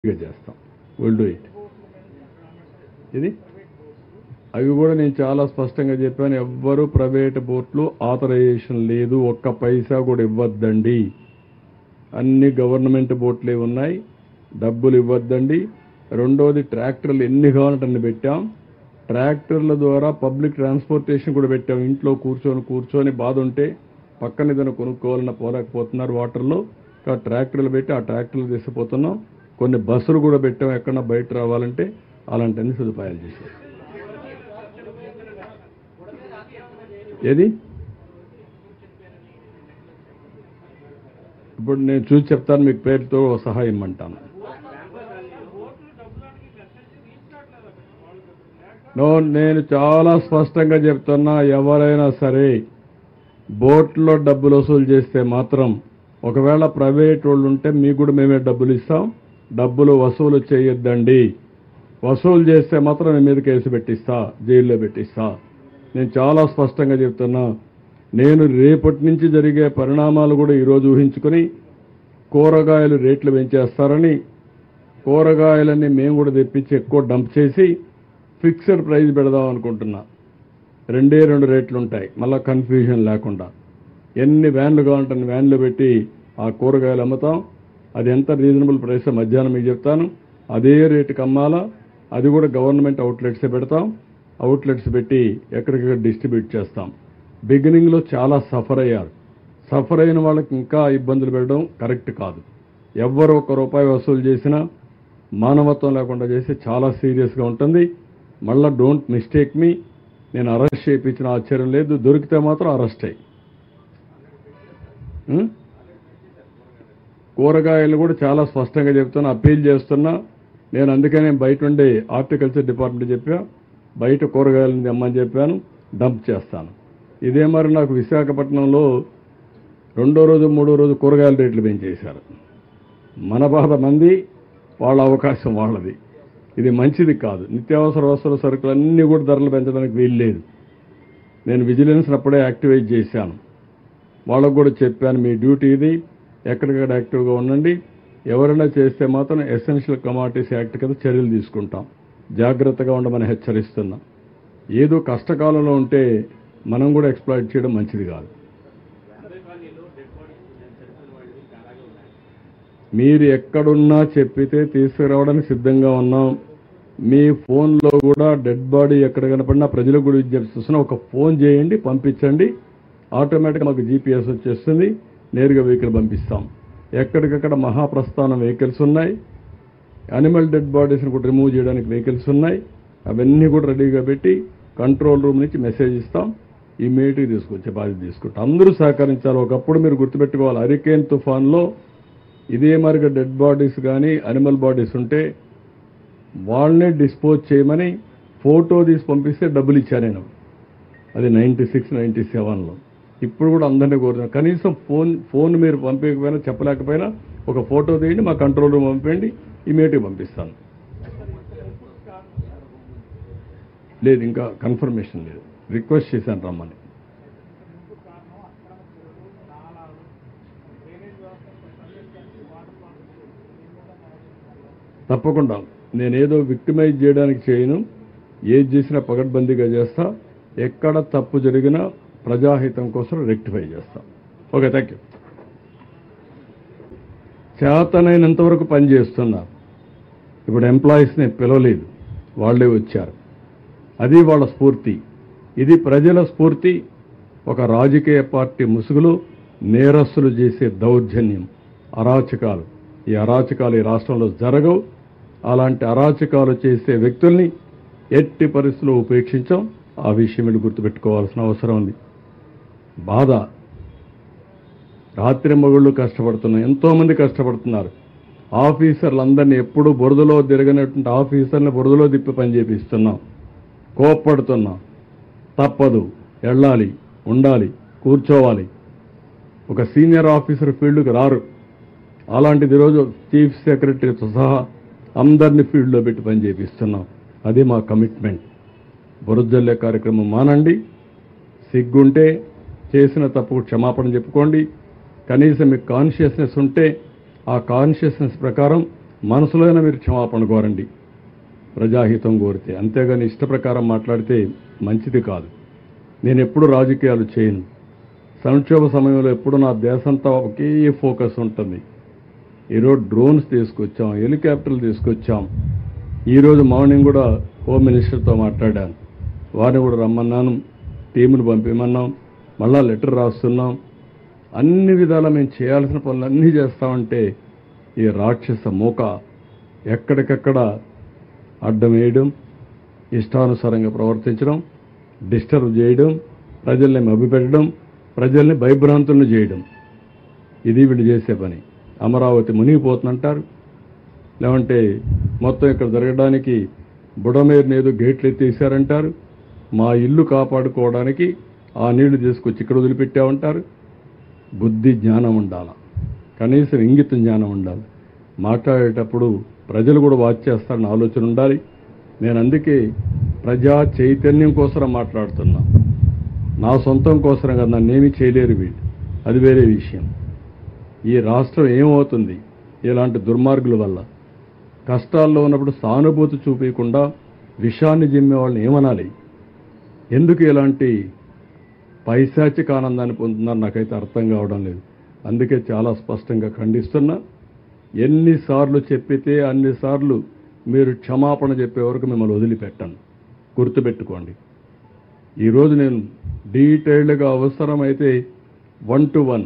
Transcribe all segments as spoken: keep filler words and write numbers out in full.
చేస్తాం. Will do it. ఇది అవి కూడా నేను చాలా స్పష్టంగా చెప్పాను. ఎవ్వరు ప్రైవేట్ బోట్లు ఆథరైజేషన్ లేదు, ఒక్క పైసా కూడా ఇవ్వద్దండి. అన్ని గవర్నమెంట్ బోట్లే ఉన్నాయి, డబ్బులు ఇవ్వద్దండి. రెండోది, ట్రాక్టర్లు ఎన్ని కావాలంటే అన్ని పెట్టాం. ట్రాక్టర్ల ద్వారా పబ్లిక్ ట్రాన్స్పోర్టేషన్ కూడా పెట్టాం. ఇంట్లో కూర్చొని కూర్చొని బాధ ఉంటే పక్కన ఏదైనా కొనుక్కోవాలన్నా పోలేకపోతున్నారు వాటర్లో, ట్రాక్టర్లు పెట్టి ఆ ట్రాక్టర్లు తీసుకుపోతున్నాం. కొన్ని బస్సులు కూడా పెట్టాం, ఎక్కడన్నా బయట రావాలంటే అలాంటి అన్ని సదుపాయాలు చేశాం. ఏది ఇప్పుడు నేను చూసి చెప్తాను, మీకు పేరుతో సహాయం ఇమ్మంటాను. నో, నేను చాలా స్పష్టంగా చెప్తున్నా, ఎవరైనా సరే బోట్లో డబ్బులు వసూలు చేస్తే మాత్రం, ఒకవేళ ప్రైవేట్ వాళ్ళు ఉంటే మీకు కూడా మేమే డబ్బులు ఇస్తాం. డబ్బులు వసూలు చేయొద్దండి. వసూలు చేస్తే మాత్రం నేను మీద కేసు పెట్టిస్తా, జైల్లో పెట్టిస్తా. నేను చాలా స్పష్టంగా చెప్తున్నా. నేను రేపటి నుంచి జరిగే పరిణామాలు కూడా ఈరోజు ఊహించుకొని కూరగాయలు రేట్లు పెంచేస్తారని, కూరగాయలన్నీ మేము కూడా తెప్పించి ఎక్కువ డంప్ చేసి ఫిక్స్డ్ ప్రైస్ పెడదాం అనుకుంటున్నా. రెండే రెండు రేట్లు ఉంటాయి, మళ్ళీ కన్ఫ్యూజన్ లేకుండా. ఎన్ని వ్యాన్లు కావాలంటే వ్యాన్లు పెట్టి ఆ కూరగాయలు అమ్ముతాం. అది ఎంత రీజనబుల్ ప్రైస్ మధ్యాహ్నం మీకు చెప్తాను. అదే రేటుకి అమ్మాలా, అది కూడా గవర్నమెంట్ అవుట్లెట్సే పెడతాం. అవుట్లెట్స్ పెట్టి ఎక్కడికక్కడ డిస్ట్రిబ్యూట్ చేస్తాం. బిగినింగ్లో చాలా సఫర్ అయ్యారు. సఫర్ అయిన వాళ్ళకి ఇంకా ఇబ్బందులు పెట్టడం కరెక్ట్ కాదు. ఎవ్వరు ఒక్క రూపాయి వసూలు చేసినా మానవత్వం లేకుండా చేసి చాలా సీరియస్గా ఉంటుంది. మళ్ళీ డోంట్ మిస్టేక్ మీ, నేను అరెస్ట్ చేయించిన ఆశ్చర్యం లేదు. దొరికితే మాత్రం అరెస్ట్ అయ్యి. కూరగాయలు కూడా చాలా స్పష్టంగా చెప్తున్నా, అప్పీల్ చేస్తున్నా. నేను అందుకనే బయట ఉండే హార్టికల్చర్ డిపార్ట్మెంట్ చెప్పా, బయట కూరగాయలను తెమ్మని చెప్పాను, డంప్ చేస్తాను. ఇదే మరి నాకు విశాఖపట్నంలో రెండో రోజు మూడో రోజు కూరగాయల రేట్లు పెంచేశారు. మన బాధ మంది, వాళ్ళ అవకాశం వాళ్ళది. ఇది మంచిది కాదు. నిత్యావసర వస్తువుల సరుకులు అన్నీ కూడా ధరలు పెంచడానికి వీల్లేదు. నేను విజిలెన్స్ అప్పుడే యాక్టివేట్ చేశాను. వాళ్ళకు కూడా చెప్పాను, మీ డ్యూటీ ఇది, ఎక్కడికక్కడ యాక్టివ్గా ఉండండి. ఎవరైనా చేస్తే మాత్రం ఎసెన్షియల్ కమాడిటీస్ యాక్ట్ కింద చర్యలు తీసుకుంటాం. జాగ్రత్తగా ఉండమని హెచ్చరిస్తున్నా. ఏదో కష్టకాలంలో ఉంటే మనం కూడా ఎక్స్ప్లాయిట్ చేయడం మంచిది కాదు. మీరు ఎక్కడున్నా చెప్పితే తీసుకురావడానికి సిద్ధంగా ఉన్నాం. మీ ఫోన్లో కూడా డెడ్ బాడీ ఎక్కడ కనపడినా ప్రజలకు కూడా విజ్ఞప్తిస్తున్నా, ఒక ఫోన్ చేయండి, పంపించండి. ఆటోమేటిక్గా మాకు జీపీఎస్ వచ్చేస్తుంది, నేరుగా వెహికల్ పంపిస్తాం. ఎక్కడికక్కడ మహాప్రస్థానం వెహికల్స్ ఉన్నాయి. యానిమల్ డెడ్ బాడీస్ని కూడా రిమూవ్ చేయడానికి వెహికల్స్ ఉన్నాయి. అవన్నీ కూడా రెడీగా పెట్టి కంట్రోల్ రూమ్ నుంచి మెసేజ్ ఇస్తాం. ఇమీడియట్గా తీసుకొచ్చే బాధ్యత తీసుకుంటాం. అందరూ సహకరించాలి. ఒకప్పుడు మీరు గుర్తుపెట్టుకోవాలి, హరికేన్ తుఫాన్లో ఇదే మరిగా డెడ్ బాడీస్ కానీ అనిమల్ బాడీస్ ఉంటే వాళ్ళనే డిస్పోజ్ చేయమని ఫోటో తీసి పంపిస్తే డబ్బులు ఇచ్చాను నేను. అది నైంటీ సిక్స్ నైంటీ సెవెన్లో. ఇప్పుడు కూడా అందరినీ కోరుతున్నాను, కనీసం ఫోన్ ఫోన్ మీరు పంపించకపోయినా చెప్పలేకపోయినా ఒక ఫోటో తీయండి, మా కంట్రోల్ రూమ్ పంపండి, ఇమీడియట్గా పంపిస్తాను. లేదు, ఇంకా కన్ఫర్మేషన్ లేదు. రిక్వెస్ట్ చేశాను రమ్మని. తప్పకుండా నేనేదో విక్టిమైజ్ చేయడానికి చేయను. ఏది చేసినా పకడ్బందీగా చేస్తా. ఎక్కడ తప్పు జరిగినా ప్రజాహితం కోసం రెక్టిఫై చేస్తాం. Okay, thank you. చేతనైనంత వరకు పనిచేస్తున్నారు. ఇప్పుడు ఎంప్లాయీస్ని పిలవలేదు, వాళ్ళే వచ్చారు. అది వాళ్ళ స్ఫూర్తి. ఇది ప్రజల స్ఫూర్తి. ఒక రాజకీయ పార్టీ ముసుగులో నేరస్తులు చేసే దౌర్జన్యం, అరాచకాలు, ఈ అరాచకాలు ఈ రాష్ట్రంలో జరగవు. అలాంటి అరాచకాలు చేసే వ్యక్తుల్ని ఎట్టి పరిస్థితుల్లో ఉపేక్షించాం. ఆ విషయం మీరు గుర్తుపెట్టుకోవాల్సిన అవసరం ఉంది. బాధ, రాత్రి మగుళ్ళు కష్టపడుతున్నాం, ఎంతోమంది కష్టపడుతున్నారు. ఆఫీసర్లందరినీ ఎప్పుడూ బురదలో తిరగనటువంటి ఆఫీసర్ని బురదలో తిప్పి పని చేపిస్తున్నాం. కోప్పడుతున్నాం. తప్పదు, వెళ్ళాలి, ఉండాలి, కూర్చోవాలి. ఒక సీనియర్ ఆఫీసర్ ఫీల్డ్కి రారు. అలాంటిది ఈరోజు చీఫ్ సెక్రటరీతో సహా అందరినీ ఫీల్డ్లో పెట్టి పని చేపిస్తున్నాం. అది మా కమిట్మెంట్. బురదజల్లే కార్యక్రమం మానండి. సిగ్గుంటే చేసిన తప్పు క్షమాపణ చెప్పుకోండి. కనీసం మీకు కాన్షియస్నెస్ ఉంటే ఆ కాన్షియస్నెస్ ప్రకారం మనసులో అయినా మీరు క్షమాపణ కోరండి, ప్రజాహితం కోరితే. అంతేగాని ఇష్ట ప్రకారం మాట్లాడితే మంచిది కాదు. నేను ఎప్పుడు రాజకీయాలు చేయను. సంక్షోభ సమయంలో ఎప్పుడు నా దేశంతా ఒకే ఫోకస్ ఉంటుంది. ఈరోజు డ్రోన్స్ తీసుకొచ్చాం, హెలికాప్టర్లు తీసుకొచ్చాం. ఈరోజు మార్నింగ్ కూడా హోమ్ మినిస్టర్తో మాట్లాడాను. వారిని కూడా రమ్మన్నాను, టీమును పంపిమన్నాం, మళ్ళా లెటర్ రాస్తున్నాం. అన్ని విధాలా మేము చేయాల్సిన పనులు అన్నీ చేస్తామంటే ఈ రాక్షస మూక ఎక్కడికక్కడ అడ్డం వేయడం, ఇష్టానుసారంగా ప్రవర్తించడం, డిస్టర్బ్ చేయడం, ప్రజల్ని మభ్యపెట్టడం, ప్రజల్ని భయభ్రాంతులను చేయడం, ఇది వీళ్ళు చేసే పని. అమరావతి మునిగిపోతుందంటారు, లేదంటే మొత్తం ఇక్కడ జరగడానికి బుడమేరుని ఏదో గేట్లు ఎత్తేసారంటారు. మా ఇల్లు కాపాడుకోవడానికి ఆ నీళ్లు తీసుకొచ్చి ఇక్కడ వదిలిపెట్టామంటారు. బుద్ధి జ్ఞానం ఉండాలి, కనీసం ఇంగిత జ్ఞానం ఉండాలి. మాట్లాడేటప్పుడు ప్రజలు కూడా వాచ్ చేస్తారని ఆలోచన ఉండాలి. నేను అందుకే ప్రజా చైతన్యం కోసం మాట్లాడుతున్నా. నా సొంతం కోసం కదా, నన్నేమీ చేయలేరు వీళ్ళు, అది వేరే విషయం. ఈ రాష్ట్రం ఏమవుతుంది ఇలాంటి దుర్మార్గుల వల్ల? కష్టాల్లో ఉన్నప్పుడు సానుభూతి చూపించకుండా విషాన్ని జిమ్మే వాళ్ళని ఏమనాలి? ఎందుకు ఇలాంటి పైశాచిక ఆనందాన్ని పొందుతున్నారు నాకైతే అర్థం కావడం లేదు. అందుకే చాలా స్పష్టంగా ఖండిస్తున్నా. ఎన్నిసార్లు చెప్పితే అన్నిసార్లు మీరు క్షమాపణ చెప్పే వరకు మిమ్మల్ని వదిలిపెట్టాను, గుర్తుపెట్టుకోండి. ఈరోజు నేను డీటెయిల్డ్గా అవసరమైతే వన్ టు వన్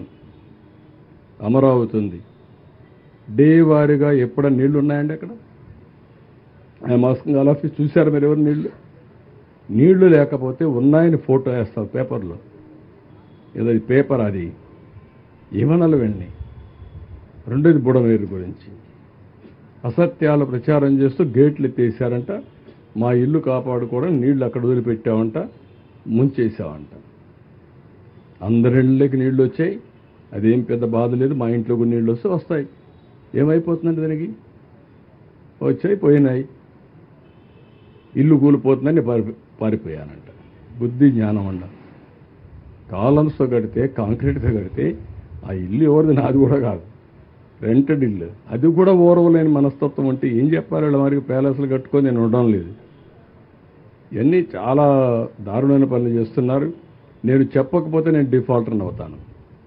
అమరావతి ఉంది, డే వారీగా ఎప్పుడైనా నీళ్లు ఉన్నాయండి అక్కడ? మాస్కింగ్ ఆఫీస్ చూశారు మీరు ఎవరు? నీళ్లు నీళ్లు లేకపోతే ఉన్నాయని ఫోటో వేస్తారు పేపర్లో, ఏదో పేపర్ అది ఏమనాలి వెళ్ళి. రెండోది బుడమేరు గురించి అసత్యాలు ప్రచారం చేస్తూ గేట్లు ఎత్తేసారంట. మా ఇల్లు కాపాడుకోవడం నీళ్లు అక్కడ వదిలిపెట్టామంట, ముంచేసామంట. అందరిళ్ళకి నీళ్లు వచ్చాయి, అదేం పెద్ద బాధ లేదు. మా ఇంట్లో కూడా నీళ్ళు వస్తే వస్తాయి, ఏమైపోతుందండి దానికి? వచ్చాయి, పోయినాయి. ఇల్లు కూలిపోతుందని పారి పారిపోయానంట. బుద్ధి జ్ఞానం అండ. కాలమ్స్తో కడితే, కాంక్రీట్తో కడితే ఆ ఇల్లు ఎవరిది? నాది కూడా కాదు, రెంటెడ్ ఇల్లు. అది కూడా ఓర్వలేని మనస్తత్వం అంటే ఏం చెప్పాలి? వీళ్ళ మరి ప్యాలెస్లు కట్టుకొని నేను ఉండడం లేదు. ఇవన్నీ చాలా దారుణమైన పనులు చేస్తున్నారు. నేను చెప్పకపోతే నేను డిఫాల్టర్ని అవుతాను.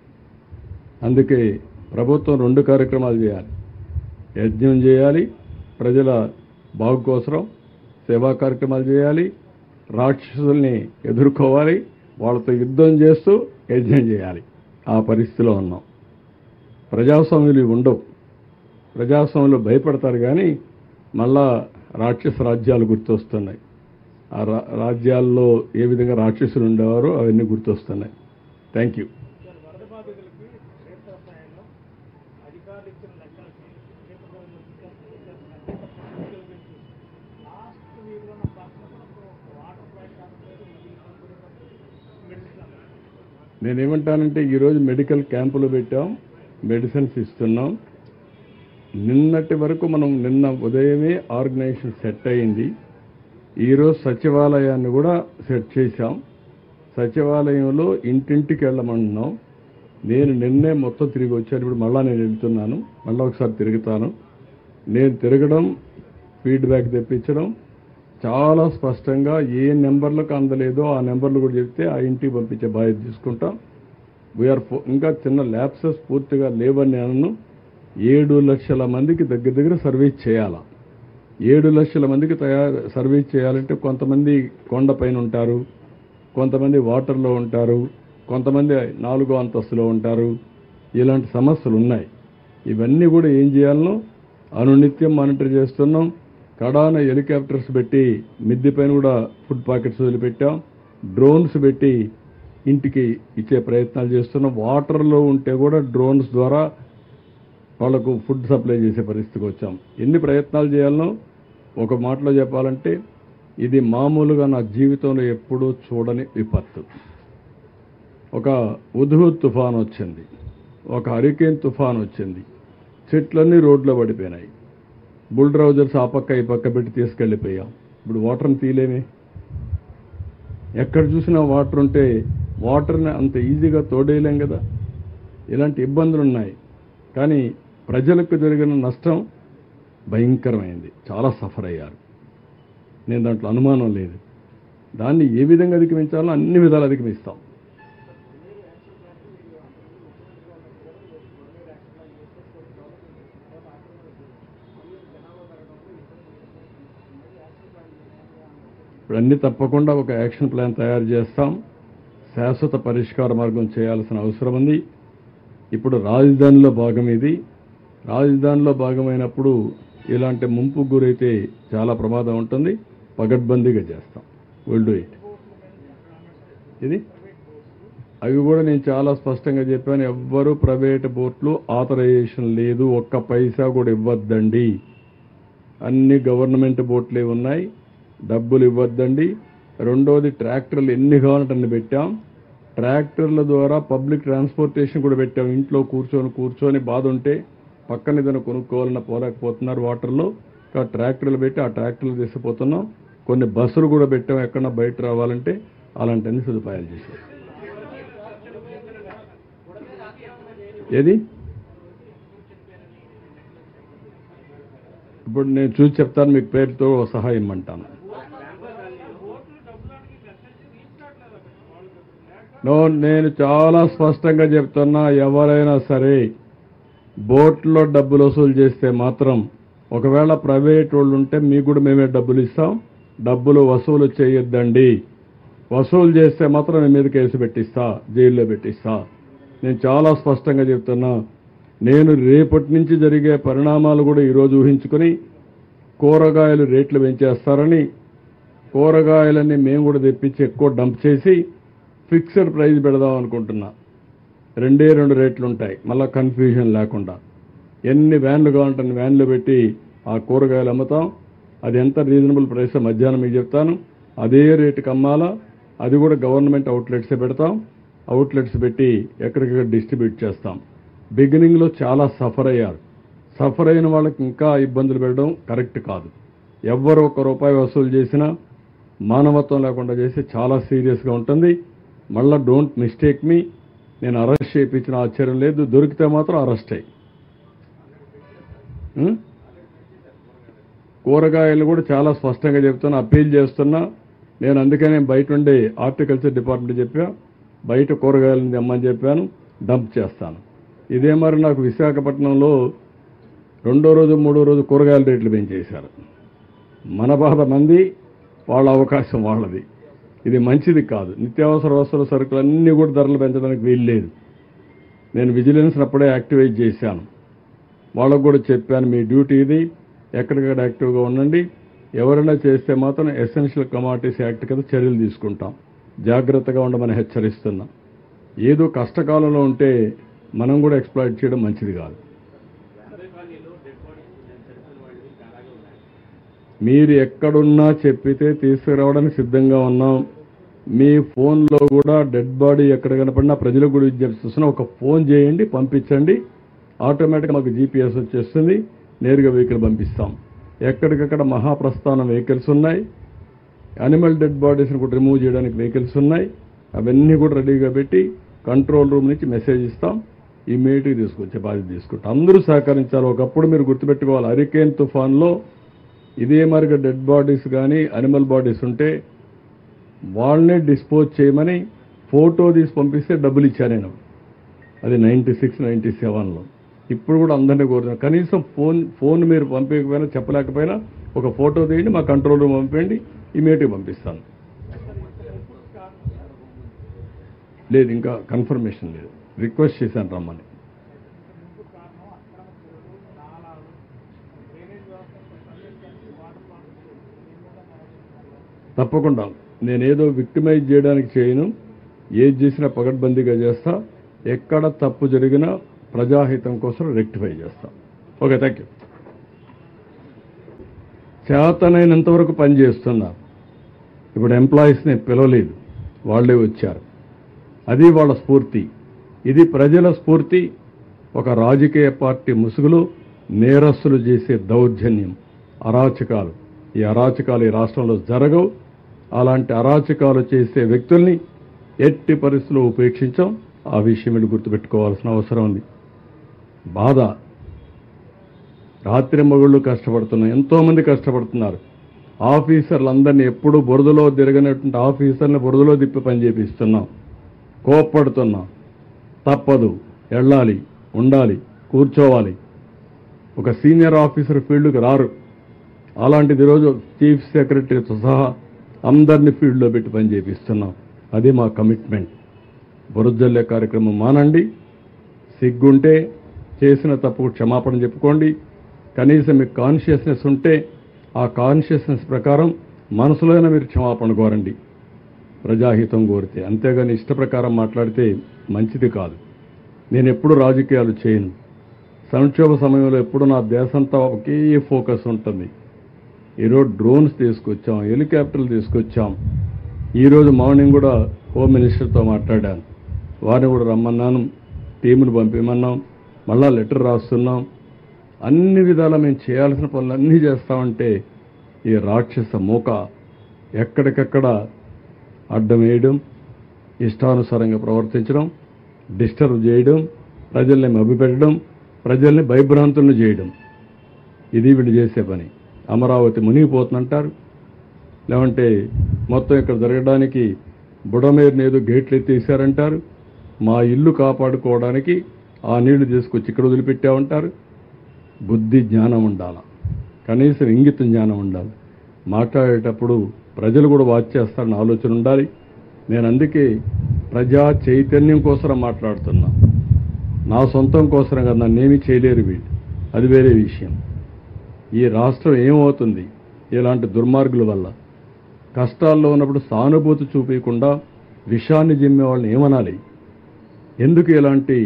అందుకే ప్రభుత్వం రెండు కార్యక్రమాలు చేయాలి. యజ్ఞం చేయాలి, ప్రజల బాగు కోసం సేవా కార్యక్రమాలు చేయాలి. రాక్షసుల్ని ఎదుర్కోవాలి, వాళ్ళతో యుద్ధం చేస్తూ యజ్ఞం చేయాలి. ఆ పరిస్థితిలో ఉన్నాం. ప్రజాస్వామ్యులు ఉండవు. ప్రజాస్వామ్యంలో భయపడతారు కానీ మళ్ళా రాక్షస రాజ్యాలు గుర్తొస్తున్నాయి. ఆ రాజ్యాల్లో ఏ విధంగా రాక్షసులు ఉండేవారో అవన్నీ గుర్తొస్తున్నాయి. Thank you. నేనేమంటానంటే ఈరోజు మెడికల్ క్యాంపులు పెట్టాం, మెడిసిన్స్ ఇస్తున్నాం. నిన్నటి వరకు మనం నిన్న ఉదయమే ఆర్గనైజేషన్ సెట్ అయింది. ఈరోజు సచివాలయాన్ని కూడా సెట్ చేశాం. సచివాలయంలో ఇంటింటికి వెళ్ళమంటున్నాం. నేను నిన్నే మొత్తం తిరిగి వచ్చాను, ఇప్పుడు మళ్ళీ నేను వెళ్తున్నాను, మళ్ళీ ఒకసారి తిరుగుతాను. నేను తిరగడం, ఫీడ్బ్యాక్ తెప్పించడం, చాలా స్పష్టంగా ఏ నెంబర్లకు అందలేదో ఆ నెంబర్లు కూడా చెప్తే ఆ ఇంటికి పంపించే బాధ్యత తీసుకుంటాం. వీఆర్ ఇంకా చిన్న ల్యాప్సెస్ పూర్తిగా లేవని నేను ఏడు లక్షల మందికి దగ్గర దగ్గర సర్వీస్ చేయాలా. ఏడు లక్షల మందికి తయారు సర్వీస్ చేయాలంటే కొంతమంది కొండపైన ఉంటారు, కొంతమంది వాటర్లో ఉంటారు, కొంతమంది నాలుగో అంతస్తులో ఉంటారు. ఇలాంటి సమస్యలు ఉన్నాయి. ఇవన్నీ కూడా ఏం చేయాలనో అనునిత్యం మానిటర్ చేస్తున్నాం. కడాన హెలికాప్టర్స్ పెట్టి మిద్దె పైన కూడా ఫుడ్ ప్యాకెట్స్ వదిలిపెట్టాం. డ్రోన్స్ పెట్టి ఇంటికి ఇచ్చే ప్రయత్నాలు చేస్తున్నాం. వాటర్లో ఉంటే కూడా డ్రోన్స్ ద్వారా వాళ్లకు ఫుడ్ సప్లై చేసే పరిస్థితికి వచ్చాం. ఎన్ని ప్రయత్నాలు చేయాలనో ఒక మాటలో చెప్పాలంటే ఇది మామూలుగా నా జీవితంలో ఎప్పుడూ చూడని విపత్తు. ఒక ఉద్హుద్ తుఫాన్ వచ్చింది, ఒక హరికేన్ తుఫాన్ వచ్చింది, చెట్లన్నీ రోడ్లో పడిపోయినాయి. బుల్డ్రౌజర్స్ ఆ పక్క ఈ పక్క పెట్టి తీసుకెళ్ళిపోయాం. ఇప్పుడు వాటర్ని తీలేమే. ఎక్కడ చూసినా వాటర్ ఉంటే వాటర్ని అంత ఈజీగా తోడేయలేం కదా. ఇలాంటి ఇబ్బందులు ఉన్నాయి. కానీ ప్రజలకు జరిగిన నష్టం భయంకరమైంది, చాలా సఫర్ అయ్యారు. నేను దాంట్లో అనుమానం లేదు. దాన్ని ఏ విధంగా అధిగమించాలో అన్ని విధాలు అధిగమిస్తాం. ఇప్పుడు అన్ని తప్పకుండా ఒక యాక్షన్ ప్లాన్ తయారు చేస్తాం. శాశ్వత పరిష్కార మార్గం చేయాల్సిన అవసరం ఉంది. ఇప్పుడు రాజధానిలో భాగం ఇది. రాజధానిలో భాగమైనప్పుడు ఇలాంటి ముంపు గురైతే చాలా ప్రమాదం ఉంటుంది. పగడ్బందీగా చేస్తాం. Will do it. ఇది అవి కూడా నేను చాలా స్పష్టంగా చెప్పాను. ఎవ్వరూ ప్రైవేట్ బోట్లు ఆథరైజేషన్ లేదు, ఒక్క పైసా కూడా ఇవ్వద్దండి. అన్ని గవర్నమెంట్ బోట్లే ఉన్నాయి, డబ్బులు ఇవ్వద్దండి. రెండోది, ట్రాక్టర్లు ఎన్ని కావాలంటే అన్ని పెట్టాం. ట్రాక్టర్ల ద్వారా పబ్లిక్ ట్రాన్స్పోర్టేషన్ కూడా పెట్టాం. ఇంట్లో కూర్చొని కూర్చొని బాధ ఉంటే పక్కన ఏదైనా కొనుక్కోవాలన్నా పోలేకపోతున్నారు వాటర్లో. ట్రాక్టర్లు పెట్టి ఆ ట్రాక్టర్లు తీసుకుపోతున్నాం. కొన్ని బస్సులు కూడా పెట్టాం, ఎక్కడన్నా బయట రావాలంటే అలాంటి అన్ని సదుపాయాలు చేశాం. ఏది ఇప్పుడు నేను చూసి చెప్తాను, మీకు పేరుతో సహాయం ఇమ్మంటాను. నో, నేను చాలా స్పష్టంగా చెప్తున్నా, ఎవరైనా సరే బోట్లో డబ్బులు వసూలు చేస్తే మాత్రం, ఒకవేళ ప్రైవేట్ వాళ్ళు ఉంటే మీకు కూడా మేమే డబ్బులు ఇస్తాం. డబ్బులు వసూలు చేయొద్దండి. వసూలు చేస్తే మాత్రం నేను మీద కేసు పెట్టిస్తా, జైల్లో పెట్టిస్తా. నేను చాలా స్పష్టంగా చెప్తున్నా. నేను రేపటి నుంచి జరిగే పరిణామాలు కూడా ఈరోజు ఊహించుకొని కూరగాయలు రేట్లు పెంచేస్తారని, కూరగాయలన్నీ మేము కూడా తెప్పించి ఎక్కువ డంప్ చేసి ఫిక్స్డ్ ప్రైస్ పెడదాం అనుకుంటున్నా. రెండే రెండు రేట్లు ఉంటాయి, మళ్ళీ కన్ఫ్యూజన్ లేకుండా. ఎన్ని వ్యాన్లు కావాలంటే అన్ని వ్యాన్లు పెట్టి ఆ కూరగాయలు అమ్ముతాం. అది ఎంత రీజనబుల్ ప్రైస్ మధ్యాహ్నం మీకు చెప్తాను. అదే రేటుకి అమ్మాలా. అది కూడా గవర్నమెంట్ అవుట్లెట్సే పెడతాం. అవుట్లెట్స్ పెట్టి ఎక్కడికక్కడ డిస్ట్రిబ్యూట్ చేస్తాం. బిగినింగ్లో చాలా సఫర్ అయ్యారు. సఫర్ అయిన వాళ్ళకి ఇంకా ఇబ్బందులు పెట్టడం కరెక్ట్ కాదు. ఎవ్వరు ఒక్క రూపాయి వసూలు చేసినా మానవత్వం లేకుండా చేస్తే చాలా సీరియస్గా ఉంటుంది. మళ్ళీ డోంట్ మిస్టేక్ మీ, నేను అరెస్ట్ చేయించిన ఆశ్చర్యం లేదు. దొరికితే మాత్రం అరెస్ట్ అయ్యి. కూరగాయలు కూడా చాలా స్పష్టంగా చెప్తున్నా, అప్పీల్ చేస్తున్నా. నేను అందుకనే బయట ఉండే హార్టికల్చర్ డిపార్ట్మెంట్ చెప్పా, బయట కూరగాయలను తెమ్మని చెప్పాను, డంప్ చేస్తాను. ఇదే మరి నాకు విశాఖపట్నంలో రెండో రోజు మూడో రోజు కూరగాయల రేట్లు పెంచేశారు. మన బాధ మంది, వాళ్ళ అవకాశం వాళ్ళది. ఇది మంచిది కాదు. నిత్యావసర వస్తువుల సరుకులన్నీ కూడా ధరలు పెంచడానికి వీల్లేదు. నేను విజిలెన్స్ అప్పుడే యాక్టివేట్ చేశాను. వాళ్ళకు కూడా చెప్పాను, మీ డ్యూటీ ఇది, ఎక్కడికక్కడ యాక్టివ్గా ఉండండి. ఎవరైనా చేస్తే మాత్రం ఎసెన్షియల్ కమాడిటీస్ యాక్ట్ కింద చర్యలు తీసుకుంటాం. జాగ్రత్తగా ఉండమని హెచ్చరిస్తున్నా. ఏదో కష్టకాలంలో ఉంటే మనం కూడా ఎక్స్ప్లాయిట్ చేయడం మంచిది కాదు. మీరు ఎక్కడున్నా చెప్పితే తీసుకురావడానికి సిద్ధంగా ఉన్నాం. మీ ఫోన్లో కూడా డెడ్ బాడీ ఎక్కడ కనపడినా ప్రజలకు కూడా విజ్ఞప్తిస్తున్నా, ఒక ఫోన్ చేయండి, పంపించండి. ఆటోమేటిక్గా మాకు జీపీఎస్ వచ్చేస్తుంది, నేరుగా వెహికల్ పంపిస్తాం. ఎక్కడికక్కడ మహాప్రస్థానం వెహికల్స్ ఉన్నాయి. యానిమల్ డెడ్ బాడీస్ని కూడా రిమూవ్ చేయడానికి వెహికల్స్ ఉన్నాయి. అవన్నీ కూడా రెడీగా పెట్టి కంట్రోల్ రూమ్ నుంచి మెసేజ్ ఇస్తాం. ఇమీడియట్గా తీసుకొచ్చే బాధ్యత తీసుకుంటాం. అందరూ సహకరించాలి. ఒకప్పుడు మీరు గుర్తుపెట్టుకోవాలి, హరికేన్ తుఫాన్లో ఇదే మరిగా డెడ్ బాడీస్ కానీ అనిమల్ బాడీస్ ఉంటే వాళ్ళనే డిస్పోజ్ చేయమని ఫోటో తీసి పంపిస్తే డబ్బులు ఇచ్చాను నేను. అది నైంటీ సిక్స్ నైంటీ సెవెన్లో. ఇప్పుడు కూడా అందరినీ కోరుతున్నాను, కనీసం ఫోన్ ఫోన్ మీరు పంపించకపోయినా చెప్పలేకపోయినా ఒక ఫోటో తీయండి, మా కంట్రోల్ రూమ్ పంపండి, ఇమీడియట్గా పంపిస్తాను. లేదు, ఇంకా కన్ఫర్మేషన్ లేదు. రిక్వెస్ట్ చేశాను రమ్మని. తప్పకుండా నేనేదో విక్టిమైజ్ చేయడానికి చేయను. ఏది చేసినా పగడ్బందీగా చేస్తా. ఎక్కడ తప్పు జరిగినా ప్రజాహితం కోసం రెక్టిఫై చేస్తా. Okay, thank you. చేతనైనంత వరకు పనిచేస్తున్నా. ఇప్పుడు ఎంప్లాయీస్ని పిలవలేదు, వాళ్ళే వచ్చారు. అది వాళ్ళ స్ఫూర్తి. ఇది ప్రజల స్ఫూర్తి. ఒక రాజకీయ పార్టీ ముసుగులో నేరస్తులు చేసే దౌర్జన్యం, అరాచకాలు, ఈ అరాచకాలు ఈ రాష్ట్రంలో జరగవు. అలాంటి అరాచకాలు చేసే వ్యక్తుల్ని ఎట్టి పరిస్థితుల్లో ఉపేక్షించాం. ఆ విషయం మీరు గుర్తుపెట్టుకోవాల్సిన అవసరం ఉంది. బాధ, రాత్రి మగుళ్ళు కష్టపడుతున్నాం, ఎంతోమంది కష్టపడుతున్నారు. ఆఫీసర్లందరినీ ఎప్పుడూ బురదలో తిరగనటువంటి ఆఫీసర్ని బురదలో తిప్పి పని చేపిస్తున్నాం. కోప్పడుతున్నాం. తప్పదు, వెళ్ళాలి, ఉండాలి, కూర్చోవాలి. ఒక సీనియర్ ఆఫీసర్ ఫీల్డ్కి రారు. అలాంటిది ఈరోజు చీఫ్ సెక్రటరీతో సహా అందరినీ ఫీల్డ్లో పెట్టి పని చేపిస్తున్నాం. అది మా కమిట్మెంట్. బురదజల్లే కార్యక్రమం మానండి. సిగ్గుంటే చేసిన తప్పుకు క్షమాపణ చెప్పుకోండి. కనీసం మీకు కాన్షియస్నెస్ ఉంటే ఆ కాన్షియస్నెస్ ప్రకారం మనసులోనే మీరు క్షమాపణ కోరండి, ప్రజాహితం కోరితే. అంతేగాని ఇష్ట ప్రకారం మాట్లాడితే మంచిది కాదు. నేను ఎప్పుడు రాజకీయాలు చేయను. సంక్షోభ సమయంలో ఎప్పుడు నా దేశంతా ఒకే ఫోకస్ ఉంటుంది. ఈరోజు డ్రోన్స్ తీసుకొచ్చాం, హెలికాప్టర్లు తీసుకొచ్చాం. ఈరోజు మార్నింగ్ కూడా హోమ్ మినిస్టర్తో మాట్లాడాను. వారిని కూడా రమ్మన్నాను, టీమును పంపిమన్నాం, మళ్ళా లెటర్ రాస్తున్నాం. అన్ని విధాలా మేము చేయాల్సిన పనులు అన్నీ చేస్తామంటే ఈ రాక్షస మూక ఎక్కడికక్కడ అడ్డం వేయడం, ఇష్టానుసారంగా ప్రవర్తించడం, డిస్టర్బ్ చేయడం, ప్రజల్ని మభ్యపెట్టడం, ప్రజల్ని భయభ్రాంతులను చేయడం, ఇది వీళ్ళు చేసే పని. అమరావతి మునిగిపోతుందంటారు, లేవంటే మొత్తం ఇక్కడ జరగడానికి బుడమేరుని ఏదో గేట్లు ఎత్తేసారంటారు. మా ఇల్లు కాపాడుకోవడానికి ఆ నీళ్లు తీసుకొచ్చి ఇక్కడ వదిలిపెట్టామంటారు. బుద్ధి జ్ఞానం ఉండాలి, కనీసం ఇంగిత జ్ఞానం ఉండాలి. మాట్లాడేటప్పుడు ప్రజలు కూడా వాచ్ చేస్తారని ఆలోచన ఉండాలి. నేను అందుకే ప్రజా చైతన్యం కోసం మాట్లాడుతున్నా. నా సొంతం కోసం కదా, నన్నేమీ చేయలేరు వీళ్ళు, అది వేరే విషయం. ఈ రాష్ట్రం ఏమవుతుంది ఇలాంటి దుర్మార్గుల వల్ల? కష్టాల్లో ఉన్నప్పుడు సానుభూతి చూపించకుండా విషాన్ని జిమ్మే వాళ్ళని ఏమనాలి? ఎందుకు ఇలాంటి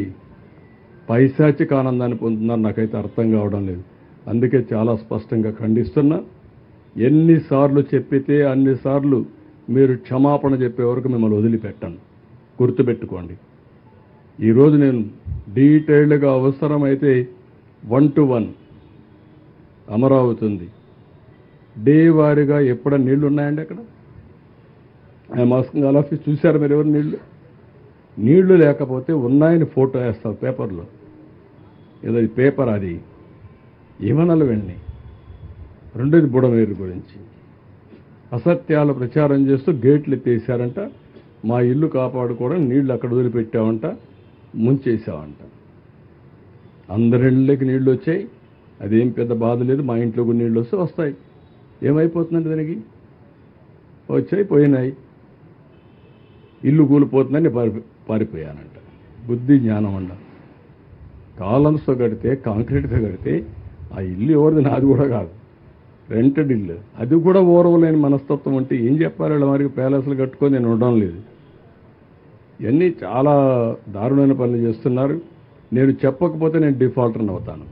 పైశాచిక ఆనందాన్ని పొందుతున్నారు నాకైతే అర్థం కావడం లేదు. అందుకే చాలా స్పష్టంగా ఖండిస్తున్నా. ఎన్నిసార్లు చెప్పితే అన్నిసార్లు మీరు క్షమాపణ చెప్పే వరకు మిమ్మల్ని వదిలిపెట్టాను, గుర్తుపెట్టుకోండి. ఈరోజు నేను డీటెయిల్డ్గా అవసరమైతే వన్ టు వన్ అమరావతి ఉంది, డే వారీగా ఎప్పుడ నీళ్లు ఉన్నాయండి అక్కడ? ఆ మాస్కింగ్ ఆఫీస్ చూశారు మీరు ఎవరు? నీళ్లు నీళ్లు లేకపోతే ఉన్నాయని ఫోటో వేస్తావు పేపర్లో, ఏదో పేపర్ అది ఏమనాలి వెళ్ళి. రెండోది బుడమేరు గురించి అసత్యాలు ప్రచారం చేస్తూ గేట్లు ఎత్తేసారంట. మా ఇల్లు కాపాడుకోవడం నీళ్లు అక్కడ వదిలిపెట్టామంట, ముంచేసామంట. అందరిళ్ళకి నీళ్లు వచ్చాయి, అదేం పెద్ద బాధ లేదు. మా ఇంట్లో కూడా నీళ్ళు వస్తే వస్తాయి, ఏమైపోతుందంటే దానికి వచ్చాయి పోయినాయి. ఇల్లు కూలిపోతుందని పారి పారిపోయానంట. బుద్ధి జ్ఞానం అండ. కాలమ్స్తో కడితే, కాంక్రీట్తో కడితే ఆ ఇల్లు ఎవరిది? నాది కూడా కాదు, రెంటెడ్ ఇల్లు. అది కూడా ఓర్వలేని మనస్తత్వం అంటే ఏం చెప్పాలి? వాళ్ళ మరి ప్యాలెస్లు కట్టుకొని నేను ఉండడం లేదు. ఇవన్నీ చాలా దారుణమైన పనులు చేస్తున్నారు. నేను చెప్పకపోతే నేను డిఫాల్టర్ని అవుతాను.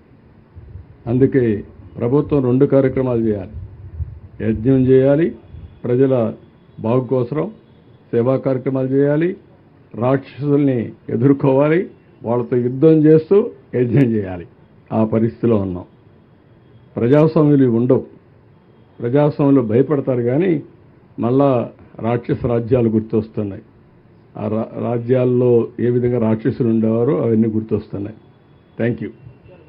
అందుకే ప్రభుత్వం రెండు కార్యక్రమాలు చేయాలి. యజ్ఞం చేయాలి, ప్రజల బాగు కోసం సేవా కార్యక్రమాలు చేయాలి. రాక్షసుల్ని ఎదుర్కోవాలి, వాళ్ళతో యుద్ధం చేస్తూ యజ్ఞం చేయాలి. ఆ పరిస్థితిలో ఉన్నాం. ప్రజాస్వామ్యులు ఉండవు. ప్రజాస్వామ్యులు భయపడతారు కానీ మళ్ళా రాక్షస రాజ్యాలు గుర్తొస్తున్నాయి. ఆ రాజ్యాల్లో ఏ విధంగా రాక్షసులు ఉండేవారో అవన్నీ గుర్తొస్తున్నాయి. Thank you.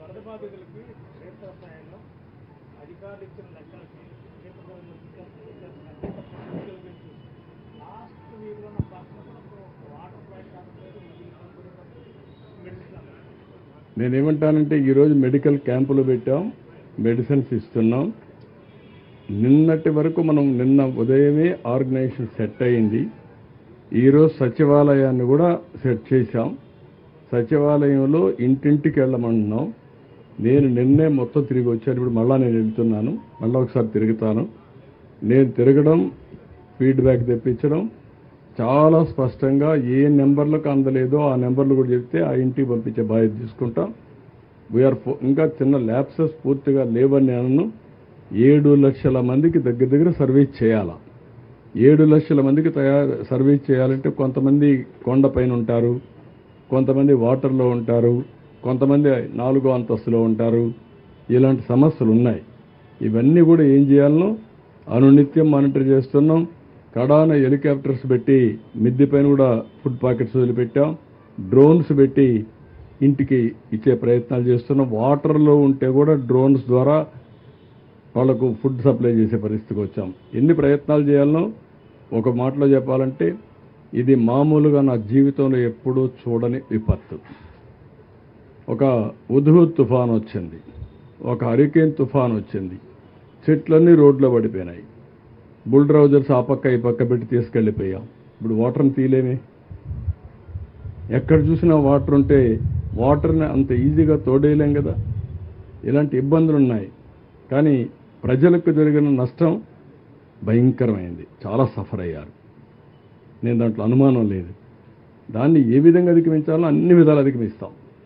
నేనేమంటానంటే ఈరోజు మెడికల్ క్యాంపులు పెట్టాం, మెడిసిన్స్ ఇస్తున్నాం. నిన్నటి వరకు మనం నిన్న ఉదయమే ఆర్గనైజేషన్ సెట్ అయింది. ఈరోజు సచివాలయాన్ని కూడా సెట్ చేశాం. సచివాలయంలో ఇంటింటికి వెళ్ళమంటున్నాం. నేను నిన్నే మొత్తం తిరిగి వచ్చాను, ఇప్పుడు మళ్ళీ నేను వెళ్తున్నాను, మళ్ళీ ఒకసారి తిరుగుతాను. నేను తిరగడం, ఫీడ్బ్యాక్ తెప్పించడం, చాలా స్పష్టంగా ఏ నెంబర్లకు అందలేదో ఆ నెంబర్లు కూడా చెప్తే ఆ ఇంటికి పంపించే బాధ్యత తీసుకుంటాం. వీఆర్ ఇంకా చిన్న ల్యాబ్సెస్ పూర్తిగా లేవని నేను ఏడు లక్షల మందికి దగ్గర దగ్గర సర్వీస్ చేయాలా. ఏడు లక్షల మందికి తయారు సర్వీస్ చేయాలంటే కొంతమంది కొండపైన ఉంటారు, కొంతమంది వాటర్లో ఉంటారు, కొంతమంది నాలుగో అంతస్తులో ఉంటారు. ఇలాంటి సమస్యలు ఉన్నాయి. ఇవన్నీ కూడా ఏం చేయాలనో అనునిత్యం మానిటర్ చేస్తున్నాం. కడాన హెలికాప్టర్స్ పెట్టి మిద్ది పైన కూడా ఫుడ్ ప్యాకెట్స్ వదిలిపెట్టాం. డ్రోన్స్ పెట్టి ఇంటికి ఇచ్చే ప్రయత్నాలు చేస్తున్నాం. వాటర్లో ఉంటే కూడా డ్రోన్స్ ద్వారా వాళ్లకు ఫుడ్ సప్లై చేసే పరిస్థితికి వచ్చాం. ఎన్ని ప్రయత్నాలు చేయాలనో ఒక మాటలో చెప్పాలంటే ఇది మామూలుగా నా జీవితంలో ఎప్పుడూ చూడని విపత్తు. ఒక ఉద్హుద్ తుఫాన్ వచ్చింది, ఒక హరికేన్ తుఫాన్ వచ్చింది, చెట్లన్నీ రోడ్లో పడిపోయినాయి, బుల్డ్రౌజర్స్ ఆ పక్క ఈ పక్క పెట్టి తీసుకెళ్ళిపోయాం. ఇప్పుడు వాటర్ని తీలేమే. ఎక్కడ చూసినా వాటర్ ఉంటే వాటర్ని అంత ఈజీగా తోడేయలేం కదా. ఇలాంటి ఇబ్బందులు ఉన్నాయి. కానీ ప్రజలకు జరిగిన నష్టం భయంకరమైంది, చాలా సఫర్ అయ్యారు. నేను దాంట్లో అనుమానం లేదు. దాన్ని ఏ విధంగా అధిగమించాలో అన్ని విధాలు అధిగమిస్తాం.